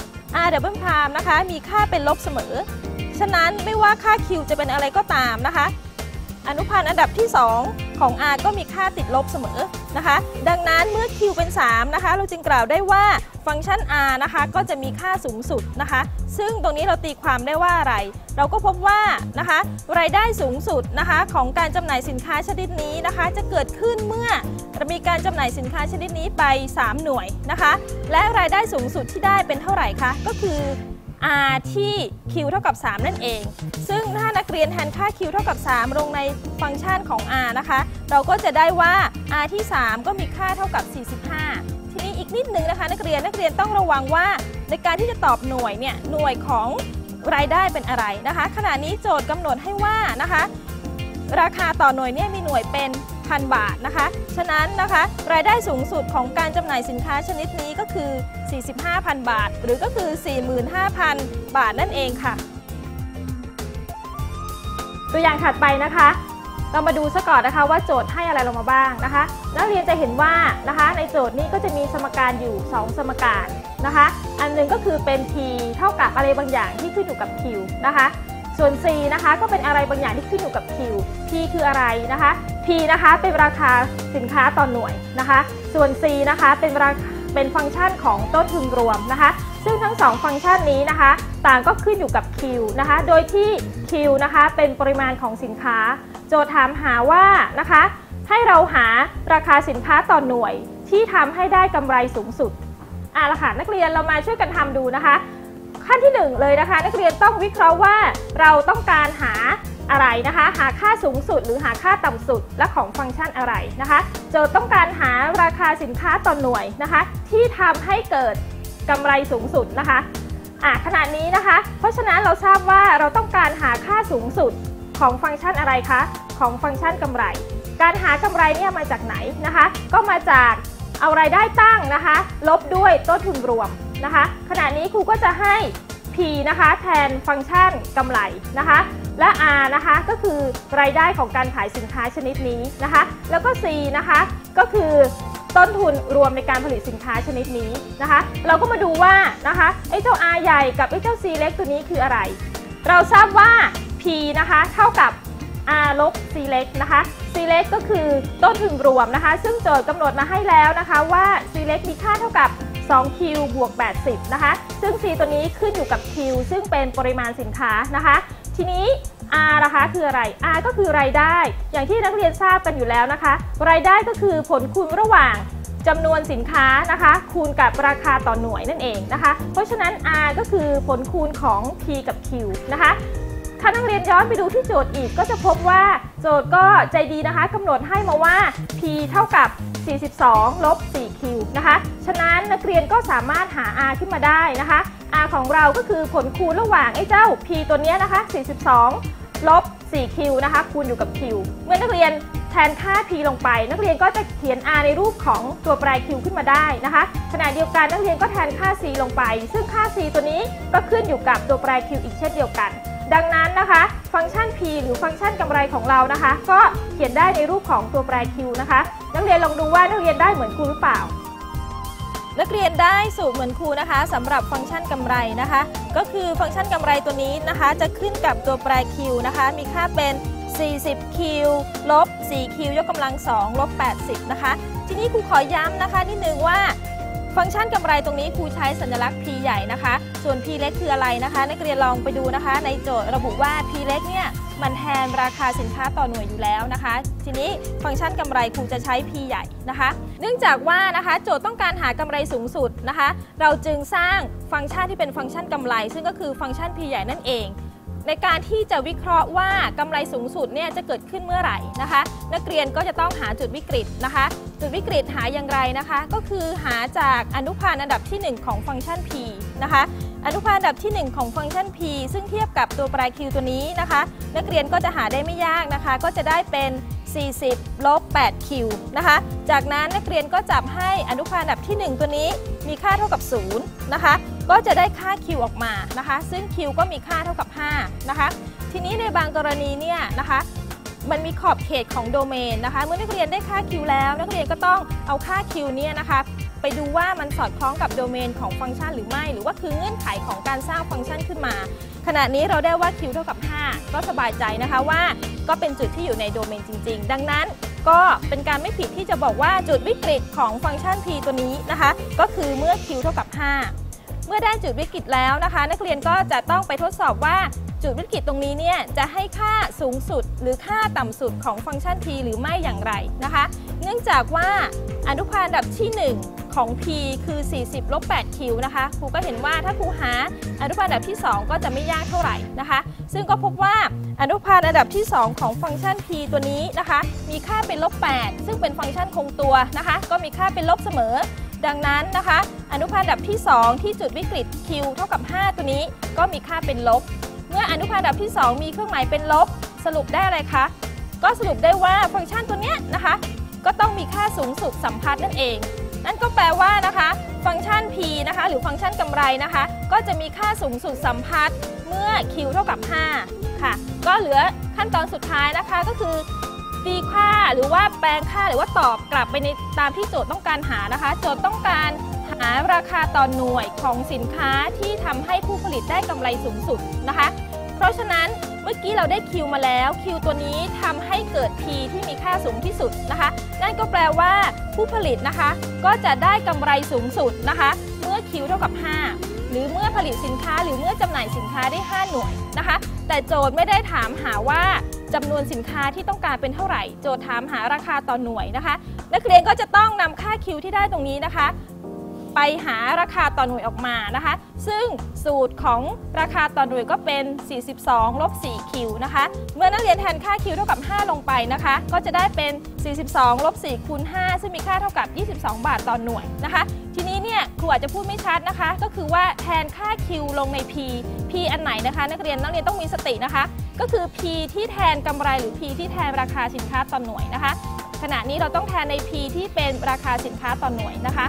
r double prime นะคะมีค่าเป็นลบเสมอฉะนั้นไม่ว่าค่า q จะเป็นอะไรก็ตามนะคะอนุพันธ์อันดับที่2ของ r ก็มีค่าติดลบเสมอนะคะดังนั้นเมื่อ q เป็น3นะคะเราจึงกล่าวได้ว่าฟังก์ชัน r นะคะก็จะมีค่าสูงสุดนะคะซึ่งตรงนี้เราตีความได้ว่าอะไรเราก็พบว่านะคะรายได้สูงสุดนะคะของการจำหน่ายสินค้าชนิดนี้นะคะจะเกิดขึ้นเมื่อมีการจำหน่ายสินค้าชนิดนี้ไป3หน่วยนะคะและรายได้สูงสุดที่ได้เป็นเท่าไหร่คะก็คือ r ที่ q เท่ากับ3นั่นเองซึ่งถ้านักเรียนแทนค่า q เท่ากับ3ลงในฟังก์ชันของ r นะคะเราก็จะได้ว่า r ที่3ก็มีค่าเท่ากับ45ทีนี้อีกนิดนึงนะคะนักเรียนต้องระวังว่าในการที่จะตอบหน่วยเนี่ยหน่วยของรายได้เป็นอะไรนะคะขณะนี้โจทย์กำหนดให้ว่านะคะราคาต่อหน่วยเนี่ยมีหน่วยเป็น1,000 บาทนะคะฉะนั้นนะคะรายได้สูงสุดของการจำหน่ายสินค้าชนิดนี้ก็คือ 45,000 บาทหรือก็คือ 45,000 บาทนั่นเองค่ะตัวอย่างถัดไปนะคะเรามาดูซะก่อนนะคะว่าโจทย์ให้อะไรเรามาบ้างนะคะนักเรียนจะเห็นว่านะคะในโจทย์นี้ก็จะมีสมการอยู่2สมการนะคะอันหนึ่งก็คือเป็น p เท่ากับอะไรบางอย่างที่ขึ้นอยู่กับ q นะคะส่วน c นะคะก็เป็นอะไรบางอย่างที่ขึ้นอยู่กับ q p คืออะไรนะคะ p นะคะเป็นราคาสินค้าต่อหน่วยนะคะส่วน c นะคะเป็นฟังก์ชันของต้นทุนรวมนะคะซึ่งทั้ง2ฟังก์ชันนี้นะคะต่างก็ขึ้นอยู่กับ q นะคะโดยที่ q นะคะเป็นปริมาณของสินค้าโจทย์ถามหาว่านะคะให้เราหาราคาสินค้าต่อหน่วยที่ทำให้ได้กำไรสูงสุดละค่ะนักเรียนเรามาช่วยกันทำดูนะคะขั้นที่1เลยนะคะนักเรียนต้องวิเคราะห์ว่าเราต้องการหาอะไรนะคะหาค่าสูงสุดหรือหาค่าต่ำสุดและของฟังก์ชันอะไรนะคะโจทย์ต้องการหาราคาสินค้าต่อหน่วยนะคะที่ทำให้เกิดกำไรสูงสุดนะคะขณะนี้นะคะเพราะฉะนั้นเราทราบว่าเราต้องการหาค่าสูงสุดของฟังก์ชันอะไรคะของฟังก์ชันกำไรการหากำไรเนี่ยมาจากไหนนะคะก็มาจากเอารายได้ตั้งนะคะลบด้วยต้นทุนรวมนะคะขณะนี้ครูก็จะให้ p นะคะแทนฟังก์ชันกำไรนะคะและ r นะคะก็คือรายได้ของการขายสินค้าชนิดนี้นะคะแล้วก็ c นะคะก็คือต้นทุนรวมในการผลิตสินค้าชนิดนี้นะคะเราก็มาดูว่านะคะไอ้เจ้า r ใหญ่กับไอ้เจ้า c เล็กตัวนี้คืออะไรเราทราบว่า p นะคะเท่ากับ r ลบ c เล็กนะคะ c เล็กก็คือต้นทุนรวมนะคะซึ่งโจทย์กำหนดมาให้แล้วนะคะว่า c เล็กมีค่าเท่ากับ2q บวก80นะคะซึ่ง c ตัวนี้ขึ้นอยู่กับ q ซึ่งเป็นปริมาณสินค้านะคะทีนี้ r นะคะคืออะไร r ก็คือรายได้อย่างที่นักเรียนทราบกันอยู่แล้วนะคะรายได้ก็คือผลคูณระหว่างจำนวนสินค้านะคะคูณกับราคาต่อหน่วยนั่นเองนะคะเพราะฉะนั้น r ก็คือผลคูณของ p กับ q นะคะถ้านักเรียนย้อนไปดูที่โจทย์อีกก็จะพบว่าโจทย์ก็ใจดีนะคะกำหนดให้มาว่า p เท่ากับ42ลบ 4q นะคะฉะนั้นนักเรียนก็สามารถหา r ขึ้นมาได้นะคะ r ของเราก็คือผลคูณระหว่างไอ้เจ้า p ตัวนี้นะคะ42ลบ 4q นะคะคูณอยู่กับ q เมื่อนักเรียนแทนค่า p ลงไปนักเรียนก็จะเขียน r ในรูปของตัวแปร q ขึ้นมาได้นะคะขณะเดียวกันนักเรียนก็แทนค่า c ลงไปซึ่งค่า c ตัวนี้ก็ขึ้นอยู่กับตัวแปร q อีกเช่นเดียวกันดังนั้นนะคะฟังก์ชัน p หรือฟังก์ชันกำไรของเรานะคะก็เขียนได้ในรูปของตัวแปร q นะคะนักเรียนลองดูว่านักเรียนได้เหมือนครูหรือเปล่านักเรียนได้สูตรเหมือนครูนะคะสำหรับฟังก์ชันกำไรนะคะก็คือฟังก์ชันกำไรตัวนี้นะคะจะขึ้นกับตัวแปร q นะคะมีค่าเป็น 40 คิวลบ 4 คิวยกกำลัง 2 ลบ 80 นะคะ ทีนี้ครูขอย้ำนะคะนิดนึงว่าฟังก์ชันกำไรตรงนี้ครูใช้สัญลักษณ์ P ใหญ่นะคะ ส่วน P เล็กคืออะไรนะคะนักเรียนลองไปดูนะคะในโจทย์ระบุว่า P เล็กเนี่ยมันแทนราคาสินค้าต่อหน่วยอยู่แล้วนะคะ ทีนี้ฟังก์ชันกำไรครูจะใช้ P ใหญ่นะคะ เนื่องจากว่านะคะโจทย์ต้องการหากำไรสูงสุดนะคะ เราจึงสร้างฟังก์ชันที่เป็นฟังก์ชันกำไรซึ่งก็คือฟังก์ชัน P ใหญ่นั่นเองในการที่จะวิเคราะห์ว่ากำไรสูงสุดเนี่ยจะเกิดขึ้นเมื่อไหร่นะคะนักเรียนก็จะต้องหาจุดวิกฤตนะคะจุดวิกฤตหาอย่างไรนะคะก็คือหาจากอนุพันธ์อันดับที่ 1 ของฟังก์ชัน P นะคะอนุพันธ์อันดับที่ 1 ของฟังก์ชัน P ซึ่งเทียบกับตัวปลาย Q ตัวนี้นะคะนักเรียนก็จะหาได้ไม่ยากนะคะก็จะได้เป็น40 ลบ 8 Q นะคะจากนั้นนักเรียนก็จับให้อนุพันธ์อันดับที่ 1 ตัวนี้มีค่าเท่ากับ0นะคะก็จะได้ค่า Q ออกมานะคะซึ่ง Q ก็มีค่าเท่ากับ5นะคะทีนี้ในบางกรณีเนี่ยนะคะมันมีขอบเขตของโดเมนนะคะเมื่อนักเรียนได้ค่า Q แล้วนักเรียนก็ต้องเอาค่า Q เนี่ยนะคะไปดูว่ามันสอดคล้องกับโดเมนของฟังก์ชันหรือไม่หรือว่าคือเงื่อนไขของการสร้างฟังก์ชันขึ้นมาขณะนี้เราได้ว่า Q เท่ากับ5ก็สบายใจนะคะว่าก็เป็นจุดที่อยู่ในโดเมนจริงๆดังนั้นก็เป็นการไม่ผิดที่จะบอกว่าจุดวิกฤตของฟังก์ชัน P ตัวนี้นะคะก็คือเมื่อ Q เท่ากับ5เมื่อได้จุดวิกฤตแล้วนะคะนักเรียนก็จะต้องไปทดสอบว่าจุดวิกฤตตรงนี้เนี่ยจะให้ค่าสูงสุดหรือค่าต่ำสุดของฟังก์ชัน P หรือไม่อย่างไรนะคะเนื่องจากว่าอนุพันธ์อันดับที่ 1 ของ P คือ40 ลบ 8 Q นะคะครูก็เห็นว่าถ้าครูหาอนุพันธ์อันดับที่ 2 ก็จะไม่ยากเท่าไหร่นะคะซึ่งก็พบว่าอนุพันธ์อันดับที่ 2 ของฟังก์ชัน P ตัวนี้นะคะมีค่าเป็นลบ 8 ซึ่งเป็นฟังก์ชันคงตัวนะคะก็มีค่าเป็นลบเสมอดังนั้นนะคะอนุพันธ์อันดับที่ 2 ที่จุดวิกฤต Q เท่ากับ 5 ตัวนี้ก็มีค่าเป็นลบเมื่ออนุพันธ์อันดับที่ 2 มีเครื่องหมายเป็นลบสรุปได้อะไรคะก็สรุปได้ว่าฟังก์ชันตัวนี้นะคะก็ต้องมีค่าสูงสุดสัมพัทธ์นั่นเองนั่นก็แปลว่านะคะฟังก์ชัน P นะคะหรือฟังก์ชันกำไรนะคะก็จะมีค่าสูงสุดสัมพัทธ์เมื่อ Q เท่ากับ5ค่ะก็เหลือขั้นตอนสุดท้ายนะคะก็คือตีค่าหรือว่าแปลงค่าหรือว่าตอบกลับไปในตามที่โจทย์ต้องการหานะคะโจทย์ต้องการหาราคาต่อหน่วยของสินค้าที่ทำให้ผู้ผลิตได้กำไรสูงสุดนะคะเพราะฉะนั้นเมื่อกี้เราได้ Q มาแล้ว Q ตัวนี้ทำให้เกิด P ที่มีค่าสูงที่สุดนะคะนั่นก็แปลว่าผู้ผลิตนะคะก็จะได้กำไรสูงสุดนะคะเมื่อ Q เท่ากับ5หรือเมื่อผลิตสินค้าหรือเมื่อจำหน่ายสินค้าได้5หน่วยนะคะแต่โจทย์ไม่ได้ถามหาว่าจำนวนสินค้าที่ต้องการเป็นเท่าไหร่โจทย์ถามหาราคาต่อหน่วยนะคะนักเรียนก็จะต้องนำค่า Q ที่ได้ตรงนี้นะคะไปหาราคาต่อหน่วยออกมานะคะซึ่งสูตรของราคาต่อหน่วยก็เป็น42 ลบ 4 Q นะคะเมื่อนักเรียนแทนค่า Q เท่ากับ5ลงไปนะคะก็จะได้เป็น42 ลบ 4 คูณ 5ซึ่งมีค่าเท่ากับ22 บาทต่อหน่วยนะคะทีนี้เนี่ยครูอาจจะพูดไม่ชัดนะคะก็คือว่าแทนค่า Q ลงใน P อันไหนนะคะนักเรียนต้องมีสตินะคะก็คือ P ที่แทนกำไรหรือ P ที่แทนราคาสินค้าต่อหน่วยนะคะขณะนี้เราต้องแทนใน P ที่เป็นราคาสินค้าต่อหน่วยนะคะ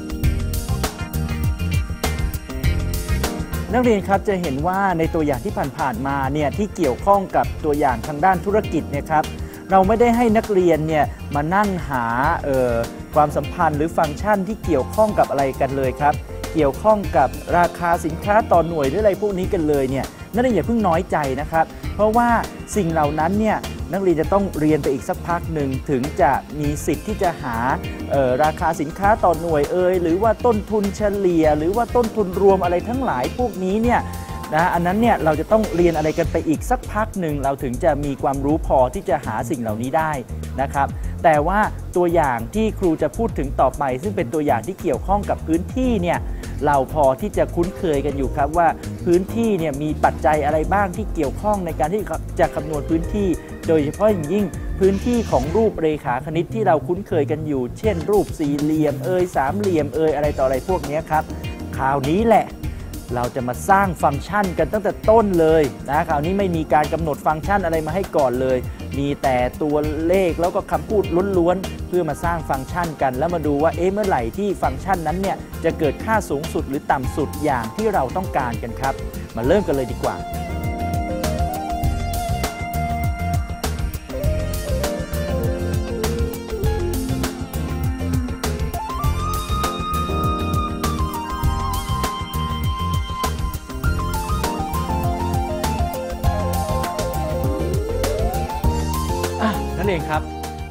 นักเรียนครับจะเห็นว่าในตัวอย่างที่ผ่านๆมาเนี่ยที่เกี่ยวข้องกับตัวอย่างทางด้านธุรกิจเนี่ยครับเราไม่ได้ให้นักเรียนเนี่ยมานั่งหาความสัมพันธ์หรือฟังก์ชันที่เกี่ยวข้องกับอะไรกันเลยครับเกี่ยวข้องกับราคาสินค้าต่อหน่วยหรืออะไรพวกนี้กันเลยเนี่ยนักเรียนอย่าเพิ่งน้อยใจนะครับเพราะว่าสิ่งเหล่านั้นเนี่ยนักเรียนจะต้องเรียนไปอีกสักพักหนึ่งถึงจะมีสิทธิ์ที่จะหาราคาสินค้าต่อหน่วยหรือว่าต้นทุนเฉลี่ยหรือว่าต้นทุนรวมอะไรทั้งหลายพวกนี้เนี่ยนะอันนั้นเนี่ยเราจะต้องเรียนอะไรกันไปอีกสักพักหนึ่งเราถึงจะมีความรู้พอที่จะหาสิ่งเหล่านี้ได้นะครับแต่ว่าตัวอย่างที่ครูจะพูดถึงต่อไปซึ่งเป็นตัวอย่างที่เกี่ยวข้องกับพื้นที่เนี่ยเราพอที่จะคุ้นเคยกันอยู่ครับว่าพื้นที่เนี่ยมีปัจจัยอะไรบ้างที่เกี่ยวข้องในการที่จะคำนวณพื้นที่โดยเฉพาะอย่างยิ่งพื้นที่ของรูปเรขาคณิตที่เราคุ้นเคยกันอยู่เช่นรูปสี่เหลี่ยมสามเหลี่ยมอะไรต่ออะไรพวกนี้ครับคราวนี้แหละเราจะมาสร้างฟังก์ชันกันตั้งแต่ต้นเลยนะคราวนี้ไม่มีการกำหนดฟังก์ชันอะไรมาให้ก่อนเลยมีแต่ตัวเลขแล้วก็คำพูดล้วนๆเพื่อมาสร้างฟังก์ชันกันแล้วมาดูว่าเมื่อไหร่ที่ฟังก์ชันนั้นเนี่ยจะเกิดค่าสูงสุดหรือต่ำสุดอย่างที่เราต้องการกันครับมาเริ่มกันเลยดีกว่า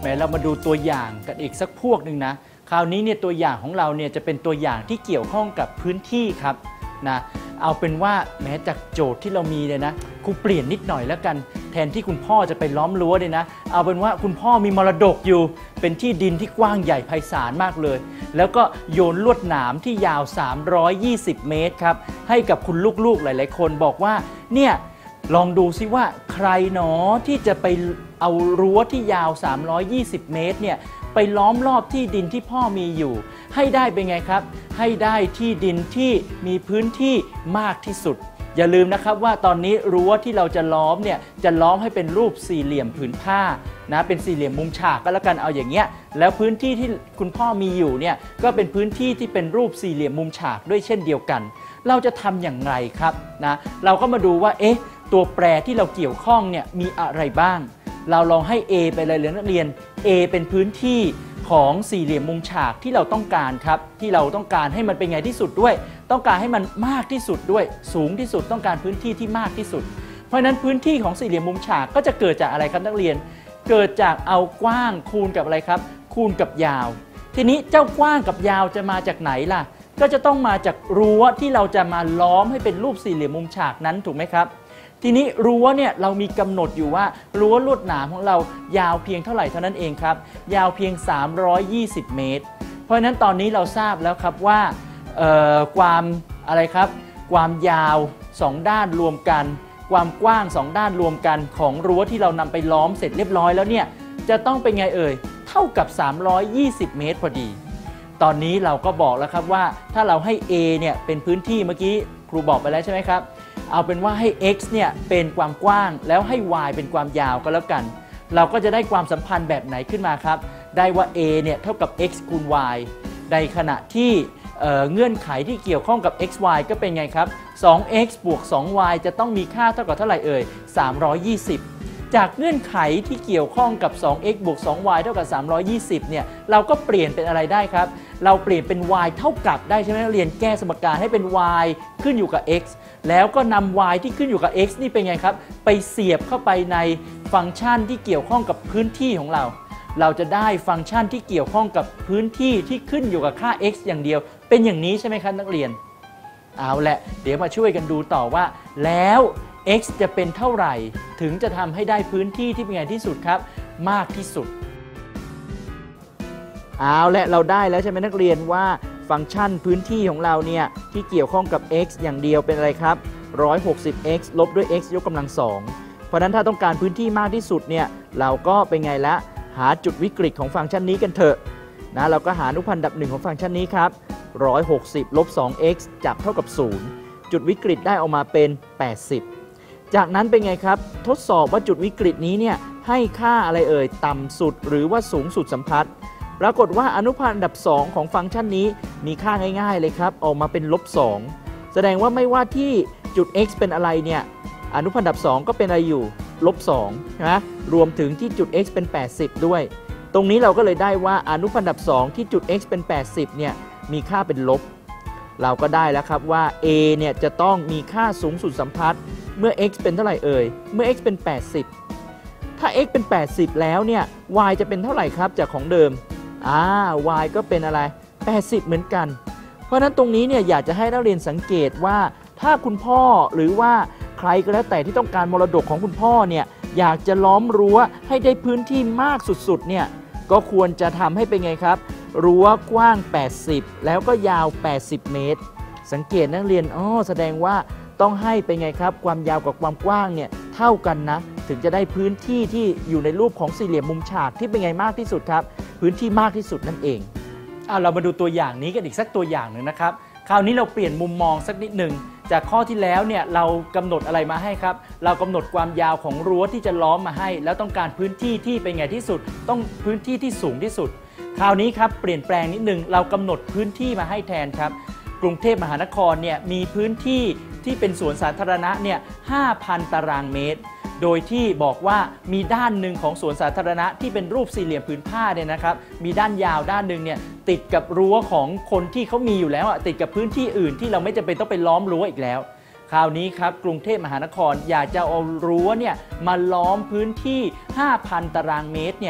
ม้เรามาดูตัวอย่างกันอีกสักพวกหนึ่งนะคราวนี้เนี่ยตัวอย่างของเราเนี่ยจะเป็นตัวอย่างที่เกี่ยวข้องกับพื้นที่ครับนะเอาเป็นว่าแม้จากโจทย์ที่เรามีเลยนะครูเปลี่ยนนิดหน่อยแล้วกันแทนที่คุณพ่อจะไปล้อมรั้วเลยนะเอาเป็นว่าคุณพ่อมีมรดกอยู่เป็นที่ดินที่กว้างใหญ่ไพศาลมากเลยแล้วก็โยนลวดหนามที่ยาว320 เมตรครับให้กับคุณลูกๆหลายๆคนบอกว่าเนี่ยลองดูซิว่าใครหนอที่จะไปเอารั้วที่ยาว320 เมตรเนี่ยไปล้อมรอบที่ดินที่พ่อมีอยู่ให้ได้เป็นไงครับให้ได้ที่ดินที่มีพื้นที่มากที่สุดอย่าลืมนะครับว่าตอนนี้รั้วที่เราจะล้อมเนี่ยจะล้อมให้เป็นรูปสี่เหลี่ยมผืนผ้านะเป็นสี่เหลี่ยมมุมฉากก็แล้วกันเอาอย่างเงี้ยแล้วพื้นที่ที่คุณพ่อมีอยู่เนี่ยก็เป็นพื้นที่ที่เป็นรูปสี่เหลี่ยมมุมฉากด้วยเช่นเดียวกันเราจะทำอย่างไรครับนะเราก็มาดูว่าตัวแปรที่เราเกี่ยวข้องเนี่ยมีอะไรบ้างเราลองให้ A ไปเลยนักเรียน A เป็นพื้นที่ของสี่เหลี่ยมมุมฉากที่เราต้องการครับที่เราต้องการให้มันเป็นไงที่สุดด้วยต้องการให้มันมากที่สุดด้วยสูงที่สุดต้องการพื้นที่ที่มากที่สุดเพราะฉะนั้นพื้นที่ของสี่เหลี่ยมมุมฉากก็จะเกิดจากอะไรครับนักเรียนเกิดจากเอากว้างคูณกับอะไรครับคูณกับยาวทีนี้เจ้ากว้างกับยาวจะมาจากไหนล่ะก็จะต้องมาจากรั้วที่เราจะมาล้อมให้เป็นรูปสี่เหลี่ยมมุมฉากนั้นถูกไหมครับทีนี้รั้วเนี่ยเรามีกำหนดอยู่ว่ารั้วลวดหนามของเรายาวเพียงเท่าไหร่เท่านั้นเองครับยาวเพียง320 เมตรเพราะฉะนั้นตอนนี้เราทราบแล้วครับว่าความอะไรครับความยาว2ด้านรวมกันความกว้าง2ด้านรวมกันของรั้วที่เรานำไปล้อมเสร็จเรียบร้อยแล้วเนี่ยจะต้องเป็นไงเท่ากับ320 เมตรพอดีตอนนี้เราก็บอกแล้วครับว่าถ้าเราให้ A เนี่ยเป็นพื้นที่เมื่อกี้ครูบอกไปแล้วใช่ไหมครับเอาเป็นว่าให้ x เนี่ยเป็นความกว้างแล้วให้ y เป็นความยาวก็แล้วกันเราก็จะได้ความสัมพันธ์แบบไหนขึ้นมาครับได้ว่า a เนี่ยเท่ากับ x คูณ y ในขณะที่เงื่อนไขที่เกี่ยวข้องกับ x y ก็เป็นไงครับ 2x บวก 2y จะต้องมีค่าเท่ากับเท่าไหร่320จากเงื่อนไขที่เกี่ยวข้องกับ 2x บวก 2y เท่ากับ320เนี่ยเราก็เปลี่ยนเป็นอะไรได้ครับเราเปลี่ยนเป็น y เท่ากับได้ใช่ไหมนักเรียนแก้สมการให้เป็น y ขึ้นอยู่กับ x แล้วก็นำ y ที่ขึ้นอยู่กับ x นี่เป็นไงครับไปเสียบเข้าไปในฟังก์ชันที่เกี่ยวข้องกับพื้นที่ของเราเราจะได้ฟังก์ชันที่เกี่ยวข้องกับพื้นที่ที่ขึ้นอยู่กับค่า x อย่างเดียวเป็นอย่างนี้ใช่ไหมครับนักเรียนเอาละเดี๋ยวมาช่วยกันดูต่อว่าแล้ว x จะเป็นเท่าไหร่ถึงจะทำให้ได้พื้นที่ที่เป็นไงที่สุดครับมากที่สุดเอาละเราได้แล้วใช่ไหมนักเรียนว่าฟังก์ชันพื้นที่ของเราเนี่ยที่เกี่ยวข้องกับ x อย่างเดียวเป็นอะไรครับ 160x ลบด้วย x ยกกำลัง2เพราะนั้นถ้าต้องการพื้นที่มากที่สุดเนี่ยเราก็เป็นไงละหาจุดวิกฤตของฟังก์ชันนี้กันเถอะนะเราก็หาอนุพันธ์อันดับ1ของฟังก์ชันนี้ครับ160ลบ 2x จับเท่ากับ0จุดวิกฤตได้ออกมาเป็น80จากนั้นเป็นไงครับทดสอบว่าจุดวิกฤตนี้เนี่ยให้ค่าอะไรต่ำสุดหรือว่าสูงสุดสัมพัทธ์ปรากฏว่าอนุพันธ์อันดับ2ของฟังก์ชันนี้มีค่าง่ายๆเลยครับออกมาเป็น-2แสดงว่าไม่ว่าที่จุด x เป็นอะไรเนี่ยอนุพันธ์อันดับ2ก็เป็นอะไรอยู่-2นะรวมถึงที่จุด x เป็น80ด้วยตรงนี้เราก็เลยได้ว่าอนุพันธ์อันดับ2ที่จุด x เป็น80เนี่ยมีค่าเป็นลบเราก็ได้แล้วครับว่า a เนี่ยจะต้องมีค่าสูงสุดสัมพัทธ์เมื่อ x เป็นเท่าไหร่เมื่อ x เป็น80ถ้า x เป็น80แล้วเนี่ย y จะเป็นเท่าไหร่ครับจากของเดิมy ก็เป็นอะไร80เหมือนกันเพราะนั้นตรงนี้เนี่ยอยากจะให้นักเรียนสังเกตว่าถ้าคุณพ่อหรือว่าใครก็แล้วแต่ที่ต้องการมรดกของคุณพ่อเนี่ยอยากจะล้อมรั้วให้ได้พื้นที่มากสุดๆเนี่ยก็ควรจะทำให้เป็นไงครับรั้วกว้าง80แล้วก็ยาว80เมตรสังเกตนักเรียนแสดงว่าต้องให้เป็นไงครับความยาวกับความกว้างเนี่ยเท่ากันนะถึงจะได้พื้นที่ที่อยู่ในรูปของสี่เหลี่ยมมุมฉากที่เป็นไงมากที่สุดครับพื้นที่มากที่สุดนั่นเองเรามาดูตัวอย่างนี้กันอีกสักตัวอย่างหนึ่งนะครับคราวนี้เราเปลี่ยนมุมมองสักนิดหนึ่งจากข้อที่แล้วเนี่ยเรากำหนดอะไรมาให้ครับเรากำหนดความยาวของรั้วที่จะล้อมมาให้แล้วต้องการพื้นที่ที่เป็นไงที่สุดต้องพื้นที่ที่สูงที่สุดคราวนี้ครับเปลี่ยนแปลงนิดนึงเรากำหนดพื้นที่มาให้แทนครับกรุงเทพมหานครเนี่ยมีพื้นที่ที่เป็นสวนสาธารณะเนี่ย 5,000 ตารางเมตรโดยที่บอกว่ามีด้านหนึ่งของสวนสาธารณะที่เป็นรูปสี่เหลี่ยมผืนผ้าเนี่ยนะครับมีด้านยาวด้านหนึ่งเนี่ยติดกับรั้วของคนที่เขามีอยู่แล้วติดกับพื้นที่อื่นที่เราไม่จำเป็นต้องไปล้อมรั้วอีกแล้วคราวนี้ครับกรุงเทพมหานครอยากจะเอารั้วเนี่ยมาล้อมพื้นที่ 5,000 ตารางเมตรเนี่ย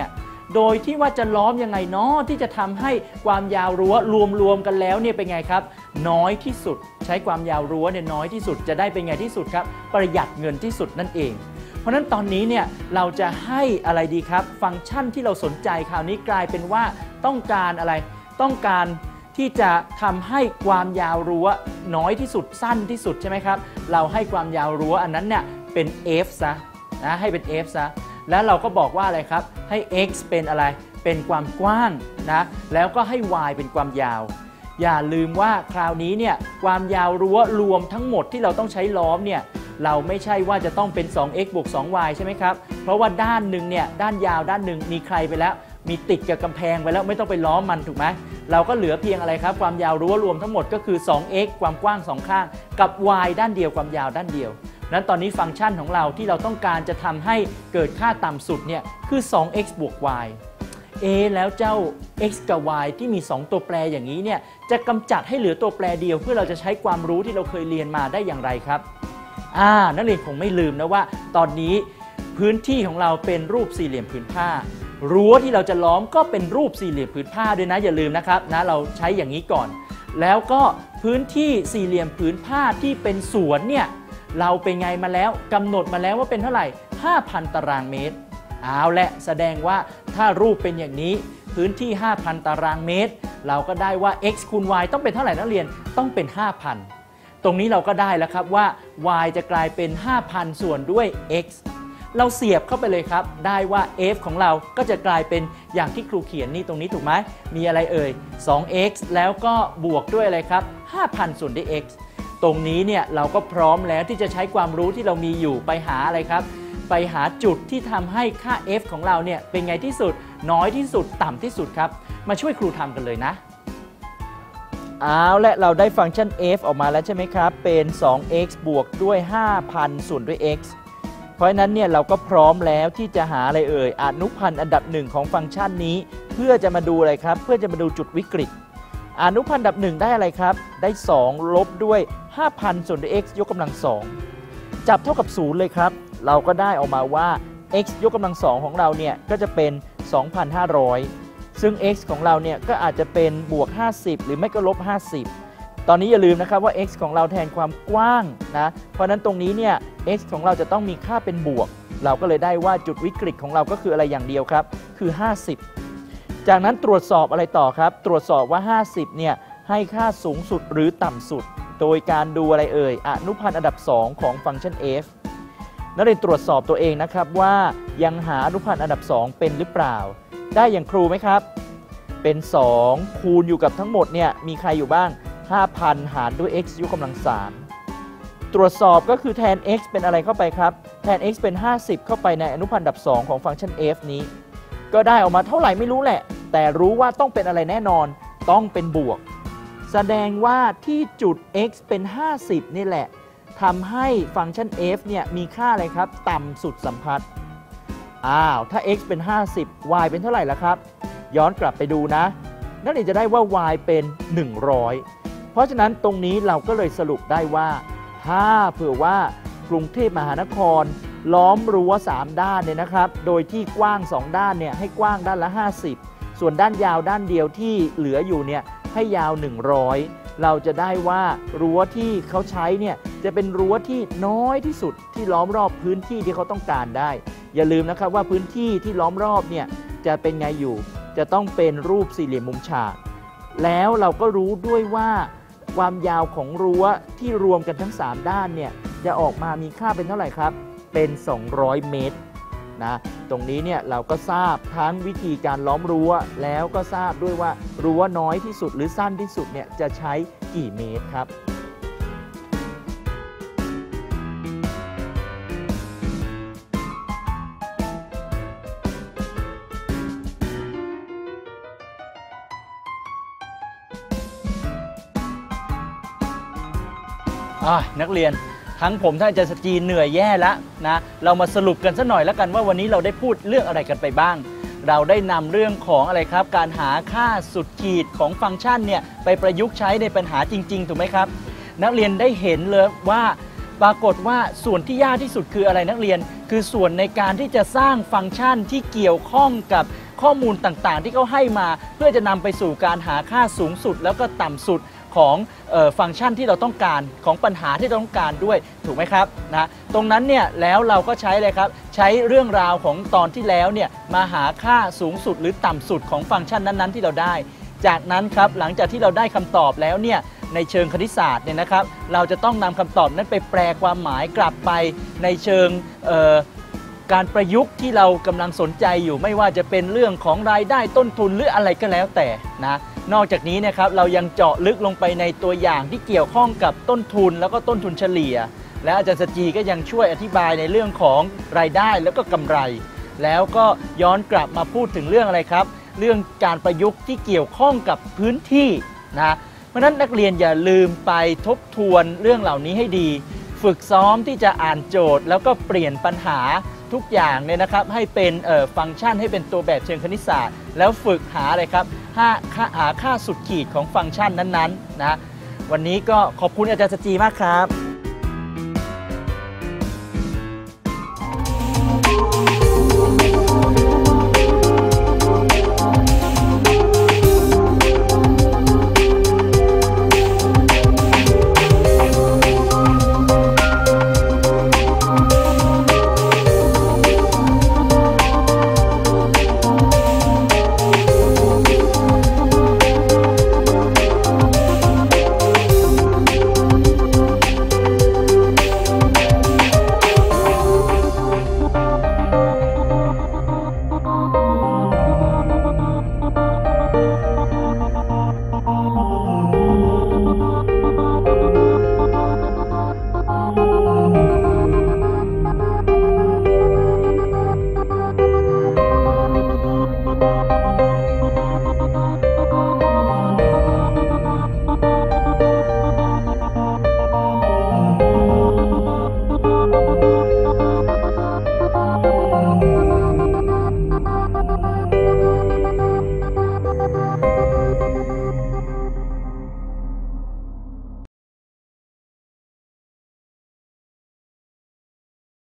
โดยที่ว่าจะล้อมยังไงเนาะที่จะทำให้ความยาวรั้วรวมกันแล้วเนี่ยเป็นไงครับน้อยที่สุดใช้ความยาวรั้วเนี่ยน้อยที่สุดจะได้เป็นไงที่สุดครับประหยัดเงินที่สุดนั่นเองเพราะฉะนั้นตอนนี้เนี่ยเราจะให้อะไรดีครับฟังก์ชันที่เราสนใจคราวนี้กลายเป็นว่าต้องการอะไรต้องการที่จะทำให้ความยาวรั้วน้อยที่สุดสั้นที่สุดใช่ไหมครับเราให้ความยาวรั้วอันนั้นเนี่ยเป็น f ซะนะให้เป็น f ซะแล้วเราก็บอกว่าอะไรครับให้ x เป็นอะไรเป็นความกว้างนะแล้วก็ให้ y เป็นความยาวอย่าลืมว่าคราวนี้เนี่ยความยาวรั้วรวมทั้งหมดที่เราต้องใช้ล้อมเนี่ยเราไม่ใช่ว่าจะต้องเป็น 2x บวก 2y ใช่ไหมครับเพราะว่าด้านหนึ่งเนี่ยด้านยาวด้านหนึ่งมีใครไปแล้วมีติดกับกำแพงไปแล้วไม่ต้องไปล้อมมันถูกไหมเราก็เหลือเพียงอะไรครับความยาวรั้วรวมทั้งหมดก็คือ 2x ความกว้าง2ข้างกับ y ด้านเดียวความยาวด้านเดียวนั้นตอนนี้ฟังก์ชันของเราที่เราต้องการจะทำให้เกิดค่าต่ำสุดเนี่ยคือ 2x บวก y แล้วเจ้า x กับ y ที่มี2ตัวแปรอย่างนี้เนี่ยจะกำจัดให้เหลือตัวแปรเดียวเพื่อเราจะใช้ความรู้ที่เราเคยเรียนมาได้อย่างไรครับนักเรียนคงไม่ลืมนะว่าตอนนี้พื้นที่ของเราเป็นรูปสี่เหลี่ยมผืนผ้ารั้วที่เราจะล้อมก็เป็นรูปสี่เหลี่ยมผืนผ้าด้วยนะอย่าลืมนะครับนะเราใช้อย่างนี้ก่อนแล้วก็พื้นที่สี่เหลี่ยมผืนผ้าที่เป็นสวนเนี่ยเราเป็นไงมาแล้วกำหนดมาแล้วว่าเป็นเท่าไหร่ 5,000 ตารางเมตรเอาละแสดงว่าถ้ารูปเป็นอย่างนี้พื้นที่ 5,000 ตารางเมตรเราก็ได้ว่า x คูณ y ต้องเป็นเท่าไหร่นักเรียนต้องเป็น 5,000 ตรงนี้เราก็ได้แล้วครับว่า y จะกลายเป็น 5,000 ส่วนด้วย x เราเสียบเข้าไปเลยครับได้ว่า f ของเราก็จะกลายเป็นอย่างที่ครูเขียนนี่ตรงนี้ถูกไหมมีอะไรเอ่ย 2x แล้วก็บวกด้วยอะไรครับ 5,000 ส่วนด้วย x ตรงนี้เนี่ยเราก็พร้อมแล้วที่จะใช้ความรู้ที่เรามีอยู่ไปหาอะไรครับไปหาจุดที่ทำให้ค่า f ของเราเนี่ยเป็นไงที่สุดน้อยที่สุดต่ำที่สุดครับมาช่วยครูทำกันเลยนะและเราได้ฟังก์ชัน f ออกมาแล้วใช่ไหมครับเป็น 2x บวกด้วย 5,000 ส่วนด้วย x เพราะฉะนั้นเนี่ยเราก็พร้อมแล้วที่จะหาอะไรเอ่ยอนุพันธ์อันดับ1ของฟังก์ชันนี้เพื่อจะมาดูอะไรครับเพื่อจะมาดูจุดวิกฤตอนุพันธ์อันดับ1ได้อะไรครับได้2ลบด้วย 5,000 ส่วนด้วย x ยกกำลัง2จับเท่ากับ0เลยครับเราก็ได้ออกมาว่า x ยกกำลัง2ของเราเนี่ยก็จะเป็น 2,500 ซึ่ง x ของเราเนี่ยก็อาจจะเป็นบวก50หรือไม่ก็ลบ50ตอนนี้อย่าลืมนะครับว่า x ของเราแทนความกว้างนะเพราะนั้นตรงนี้เนี่ย x ของเราจะต้องมีค่าเป็นบวกเราก็เลยได้ว่าจุดวิกฤตของเราก็คืออะไรอย่างเดียวครับคือ50จากนั้นตรวจสอบอะไรต่อครับตรวจสอบว่า50เนี่ยให้ค่าสูงสุดหรือต่ำสุดโดยการดูอะไรเอ่ยอนุพันธ์อันดับ2ของฟังก์ชัน f นักเรียนตรวจสอบตัวเองนะครับว่ายังหาอนุพันธ์อันดับ2เป็นหรือเปล่าได้อย่างครูไหมครับเป็น2คูณอยู่กับทั้งหมดเนี่ยมีใครอยู่บ้าง 5,000 หารด้วย x ยกกำลัง3ตรวจสอบก็คือแทน x เป็นอะไรเข้าไปครับแทน x เป็น50เข้าไปในอนุพันธ์อันดับ2ของฟังก์ชัน f นี้ก็ได้ออกมาเท่าไหร่ไม่รู้แหละแต่รู้ว่าต้องเป็นอะไรแน่นอนต้องเป็นบวกแสดงว่าที่จุด x เป็น50นี่แหละทำให้ฟังก์ชัน f เนี่ยมีค่าอะไรครับต่ำสุดสัมพัทธ์ถ้า x เป็น50 y เป็นเท่าไหร่ล่ะครับย้อนกลับไปดูนะนักเรียนจะได้ว่า y เป็น100เพราะฉะนั้นตรงนี้เราก็เลยสรุปได้ว่าถ้าเผื่อว่ากรุงเทพมหานครล้อมรั้ว3ด้านเนี่ยนะครับโดยที่กว้าง2ด้านเนี่ยให้กว้างด้านละ50ส่วนด้านยาวด้านเดียวที่เหลืออยู่เนี่ยให้ยาว100เราจะได้ว่ารั้วที่เขาใช้เนี่ยจะเป็นรั้วที่น้อยที่สุดที่ล้อมรอบพื้นที่ที่เขาต้องการได้อย่าลืมนะครับว่าพื้นที่ที่ล้อมรอบเนี่ยจะเป็นไงอยู่จะต้องเป็นรูปสี่เหลี่ยมมุมฉากแล้วเราก็รู้ด้วยว่าความยาวของรั้วที่รวมกันทั้ง3ด้านเนี่ยจะออกมามีค่าเป็นเท่าไหร่ครับเป็น200 เมตรนะตรงนี้เนี่ยเราก็ทราบทั้งวิธีการล้อมรั้วแล้วก็ทราบด้วยว่ารั้วน้อยที่สุดหรือสั้นที่สุดเนี่ยจะใช้กี่เมตรครับนักเรียนทั้งผมท่านอาจารย์สจีเหนื่อยแย่แล้วนะเรามาสรุปกันสักหน่อยแล้วกันว่าวันนี้เราได้พูดเรื่องอะไรกันไปบ้างเราได้นำเรื่องของอะไรครับการหาค่าสุดขีดของฟังก์ชันเนี่ยไปประยุกต์ใช้ในปัญหาจริงๆถูกไหมครับนักเรียนได้เห็นเลยว่าปรากฏว่าส่วนที่ยากที่สุดคืออะไรนักเรียนคือส่วนในการที่จะสร้างฟังก์ชันที่เกี่ยวข้องกับข้อมูลต่างๆ ที่เขาให้มาเพื่อจะนำไปสู่การหาค่าสูงสุดแล้วก็ต่ำสุดของฟังก์ชันที่เราต้องการของปัญหาที่เราต้องการด้วยถูกไหมครับนะตรงนั้นเนี่ยแล้วเราก็ใช้เลยครับใช้เรื่องราวของตอนที่แล้วเนี่ยมาหาค่าสูงสุดหรือต่ำสุดของฟังก์ชันนั้นๆที่เราได้จากนั้นครับหลังจากที่เราได้คำตอบแล้วเนี่ยในเชิงคณิตศาสตร์เนี่ยนะครับเราจะต้องนำคำตอบนั้นไปแปลความหมายกลับไปในเชิงการประยุกต์ที่เรากำลังสนใจอยู่ไม่ว่าจะเป็นเรื่องของรายได้ต้นทุนหรืออะไรก็แล้วแต่นะนอกจากนี้นะครับเรายังเจาะลึกลงไปในตัวอย่างที่เกี่ยวข้องกับต้นทุนแล้วก็ต้นทุนเฉลี่ยและอาจารย์สจีก็ยังช่วยอธิบายในเรื่องของรายได้แล้วก็กำไรแล้วก็ย้อนกลับมาพูดถึงเรื่องอะไรครับเรื่องการประยุกต์ที่เกี่ยวข้องกับพื้นที่นะเพราะฉะนั้นนักเรียนอย่าลืมไปทบทวนเรื่องเหล่านี้ให้ดีฝึกซ้อมที่จะอ่านโจทย์แล้วก็เปลี่ยนปัญหาทุกอย่างเนี่ยนะครับให้เป็นฟังก์ชันให้เป็นตัวแบบเชิงคณิตศาสตร์แล้วฝึกหาอะไรครับหาค่าสุดขีดของฟังก์ชันนั้นๆนะวันนี้ก็ขอบคุณอาจารย์สจีมากครับ